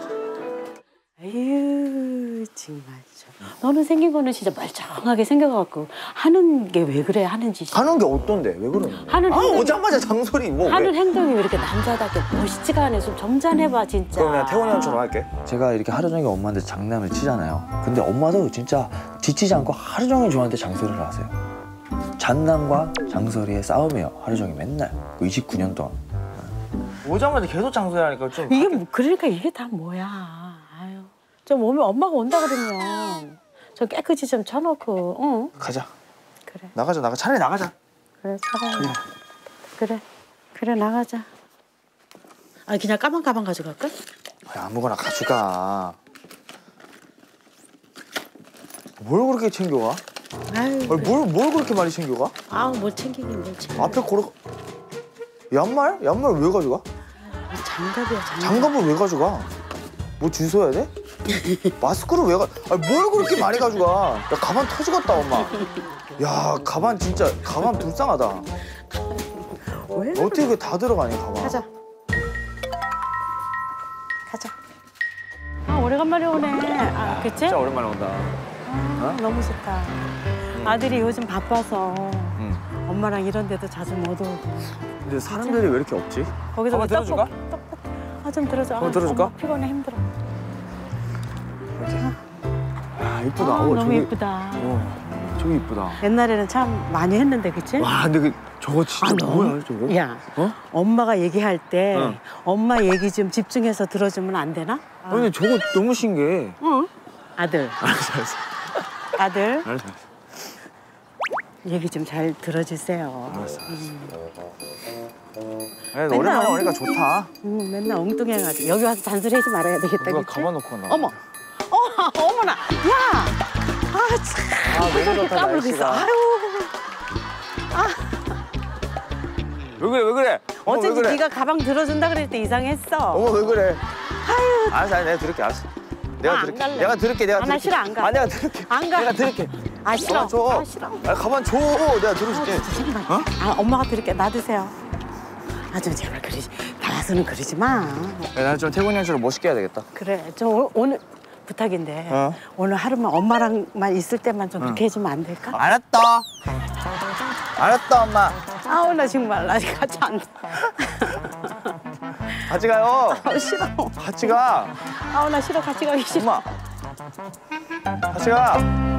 아유 정말 너는 생긴 거는 진짜 멀쩡하게 생겨갖고 하는 게 왜 그래 하는 짓이. 하는 게 어떤데? 왜 그러는 거야? 하는 행동이, 오자마자 장소리 뭐 하는 왜? 행동이 왜 이렇게 남자답게 멋있지가 않아. 좀 점잖해봐 진짜. 그럼 그냥 태원이 형처럼 할게. 제가 이렇게 하루 종일 엄마한테 장난을 치잖아요. 근데 엄마도 진짜 지치지 않고 하루 종일 저한테 장소리를 하세요. 장난과 장소리의 싸움이에요. 하루 종일 맨날. 29년 동안. 오자마자 계속 장소리 하니까 좀. 이게 뭐, 그러니까 이게 다 뭐야. 아유. 좀 오면 엄마가 온다 그러면 좀 깨끗이 좀 쳐놓고. 응? 가자. 그래. 나가자. 차라리 나가자. 그래 차라리. 그래 나가자. 아 그냥 까만 가방 가져갈까? 아무거나 가져가. 뭘 그렇게 챙겨와? 아유, 뭘 그렇게 많이 챙겨가? 뭘 챙기긴 뭘 챙겨. 앞에 걸어. 양말? 양말 왜 가져가? 장갑이야, 장갑. 장갑을 왜 가져가? 뭐 주워야 돼? 마스크를 왜 가? 뭘 그렇게 많이 가져가? 야 가방 터지겠다 엄마. 야 가방 진짜 가방 불쌍하다. 왜? 어떻게 그게 다 들어가니 가방? 가자. 오래간만에 오네. 그치? 진짜 오랜만에 온다. 너무 좋다. 아들이 요즘 바빠서 엄마랑 이런 데도 자주 못 오고. 근데 사람들이 왜 이렇게 없지? 거기서 한번 들어줄까? 좀 들어줘. 한번 들어줄까? 엄마 피곤해, 힘들어. 야 이쁘다. 너무 이쁘다. 저기 이쁘다. 옛날에는 참 많이 했는데, 그치? 와 근데 저거 진짜 뭐야 저거? 야, 엄마가 얘기할 때 엄마 얘기 좀 집중해서 들어주면 안 되나? 근데 저거 너무 신기해. 응. 아들. 알았어. 아들. 알았어. 얘기 좀 잘 들어주세요. 알았어. 오랜만에 오니까 좋다. 맨날 엉뚱해가지고 여기 와서 잔소리하지 말아야 되겠다. 누가 그치? 가만 놓고 나. 어머. 어머나. 야. 참. 너무 좋다, 까불고 있어. 날씨가. 아유. 왜 그래? 어쩐지 왜 그래? 네가 가방 들어준다 그럴 때 이상했어. 어머 왜 그래? 아유. 알았어, 내가 들을게. 알았어. 내가 들을게. 갈래. 내가 들을게. 내가 나 들을게. 싫어, 안 가. 내가 들을게. 안 가. 내가 들을게. 싫어. 가만 줘. 싫어. 가만 줘. 내가 들어줄게. 잠깐만. 엄마가 들을게. 놔두세요. 좀 제발 그러지. 나와서는 그러지 마. 나 좀 태곤이 형처럼 멋있게 해야 되겠다. 그래. 오늘 부탁인데 어? 오늘 하루만 엄마랑만 있을 때만 좀 그렇게 해주면 안 될까? 알았다. 알았다 엄마. 나 정말 나 같이 안 돼. 같이 가요. 싫어. 같이 가. 나 싫어. 같이 가기 싫어. 엄마. 같이 가.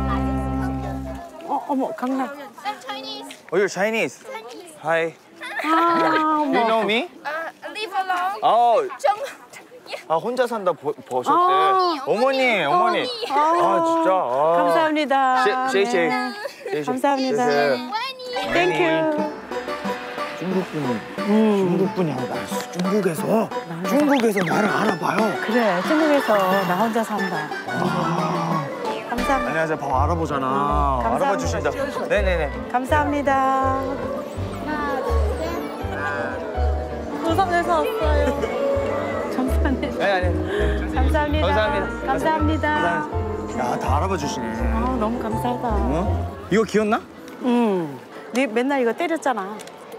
어머 강남. Oh, you're Chinese. Hi. 어머. You know me? Leave alone. 혼자 산다 보셨대. 어머니. 진짜. 감사합니다. 쉐이쉐이. 감사합니다. 땡큐. 중국분이 아니라 중국에서 나를 알아봐요. 그래, 중국에서 나 혼자 산다. 감사합니다. 안녕하세요. 밥 알아보잖아. 알아봐 주신다. 네네네. 감사합니다. 부산에서 왔어요. 감사합니다. 아니. 감사합니다. 감사합니다. 야, 다 알아봐 주시네. 너무 감사하다. 이거 기억나? 네 맨날 이거 때렸잖아.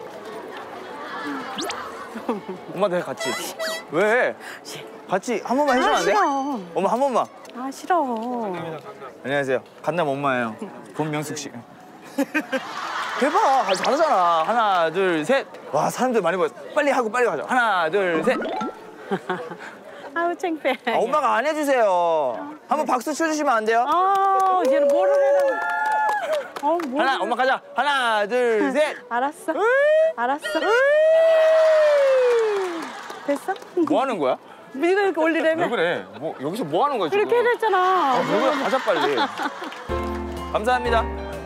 엄마한테 같이. 왜? 같이 한 번만 해주면 안 돼? 싫어. 엄마 한 번만. 싫어. 안녕하세요. 갓남 엄마예요. 본명숙 씨. 해봐. 잘하잖아. 하나, 둘, 셋. 와, 사람들 많이 보여. 빨리 하고 빨리 가자. 하나, 둘, 셋. 창피해. 엄마가 안 해주세요. 한번 박수 쳐주시면 안 돼요? 얘는 뭐를 해라. 하나, 엄마 가자. 하나, 둘, 셋. 알았어. 알았어. 됐어? 뭐 하는 거야? 이거 이렇게 올리려면. 왜 그래? 여기서 뭐 하는 거야, 지금? 그렇게 해냈잖아. 왜 그래? 가자, 빨리. 감사합니다.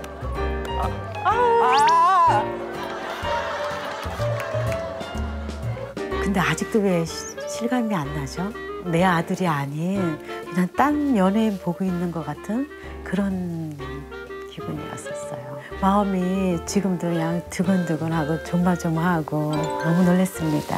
근데 아직도 왜 실감이 안 나죠? 내 아들이 아닌 그냥 딴 연예인 보고 있는 것 같은 그런 기분이었었어요. 마음이 지금도 그냥 두근두근하고 조마조마하고 너무 놀랐습니다.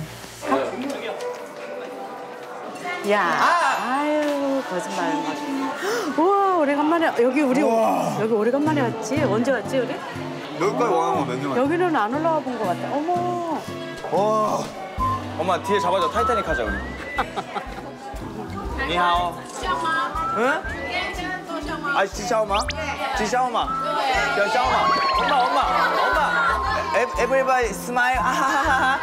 야, 아유 거짓말 막. 우와 오래간만에 여기 오래간만에 왔지? 언제 왔지 우리? 여기까지 와는 거 몇 년? 여기는 안 올라와 본 것 같아. 어머. 와. 엄마 뒤에 잡아줘. 타이타닉 하자 우리. 니하오. 응? 지샤오마? 지샤오마. 엄마. Everybody smile. 아하하하.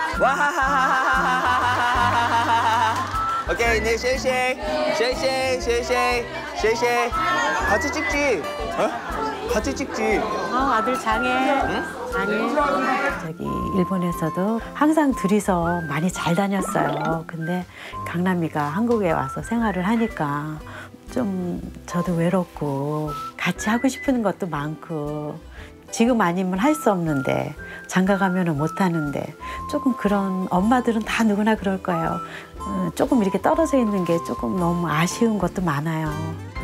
와하하하하하하하하하하. 오케이, 네, 쉐이쉐이. 같이 찍지. 같이 찍지. 아들 장애. 응? 장애. 저기 일본에서도 항상 둘이서 많이 잘 다녔어요. 근데 강남이가 한국에 와서 생활을 하니까 좀 저도 외롭고 같이 하고 싶은 것도 많고 지금 아니면 할 수 없는데 장가 가면은 못 하는데 조금 그런 엄마들은 다 누구나 그럴 거예요. 조금 이렇게 떨어져 있는 게 조금 너무 아쉬운 것도 많아요.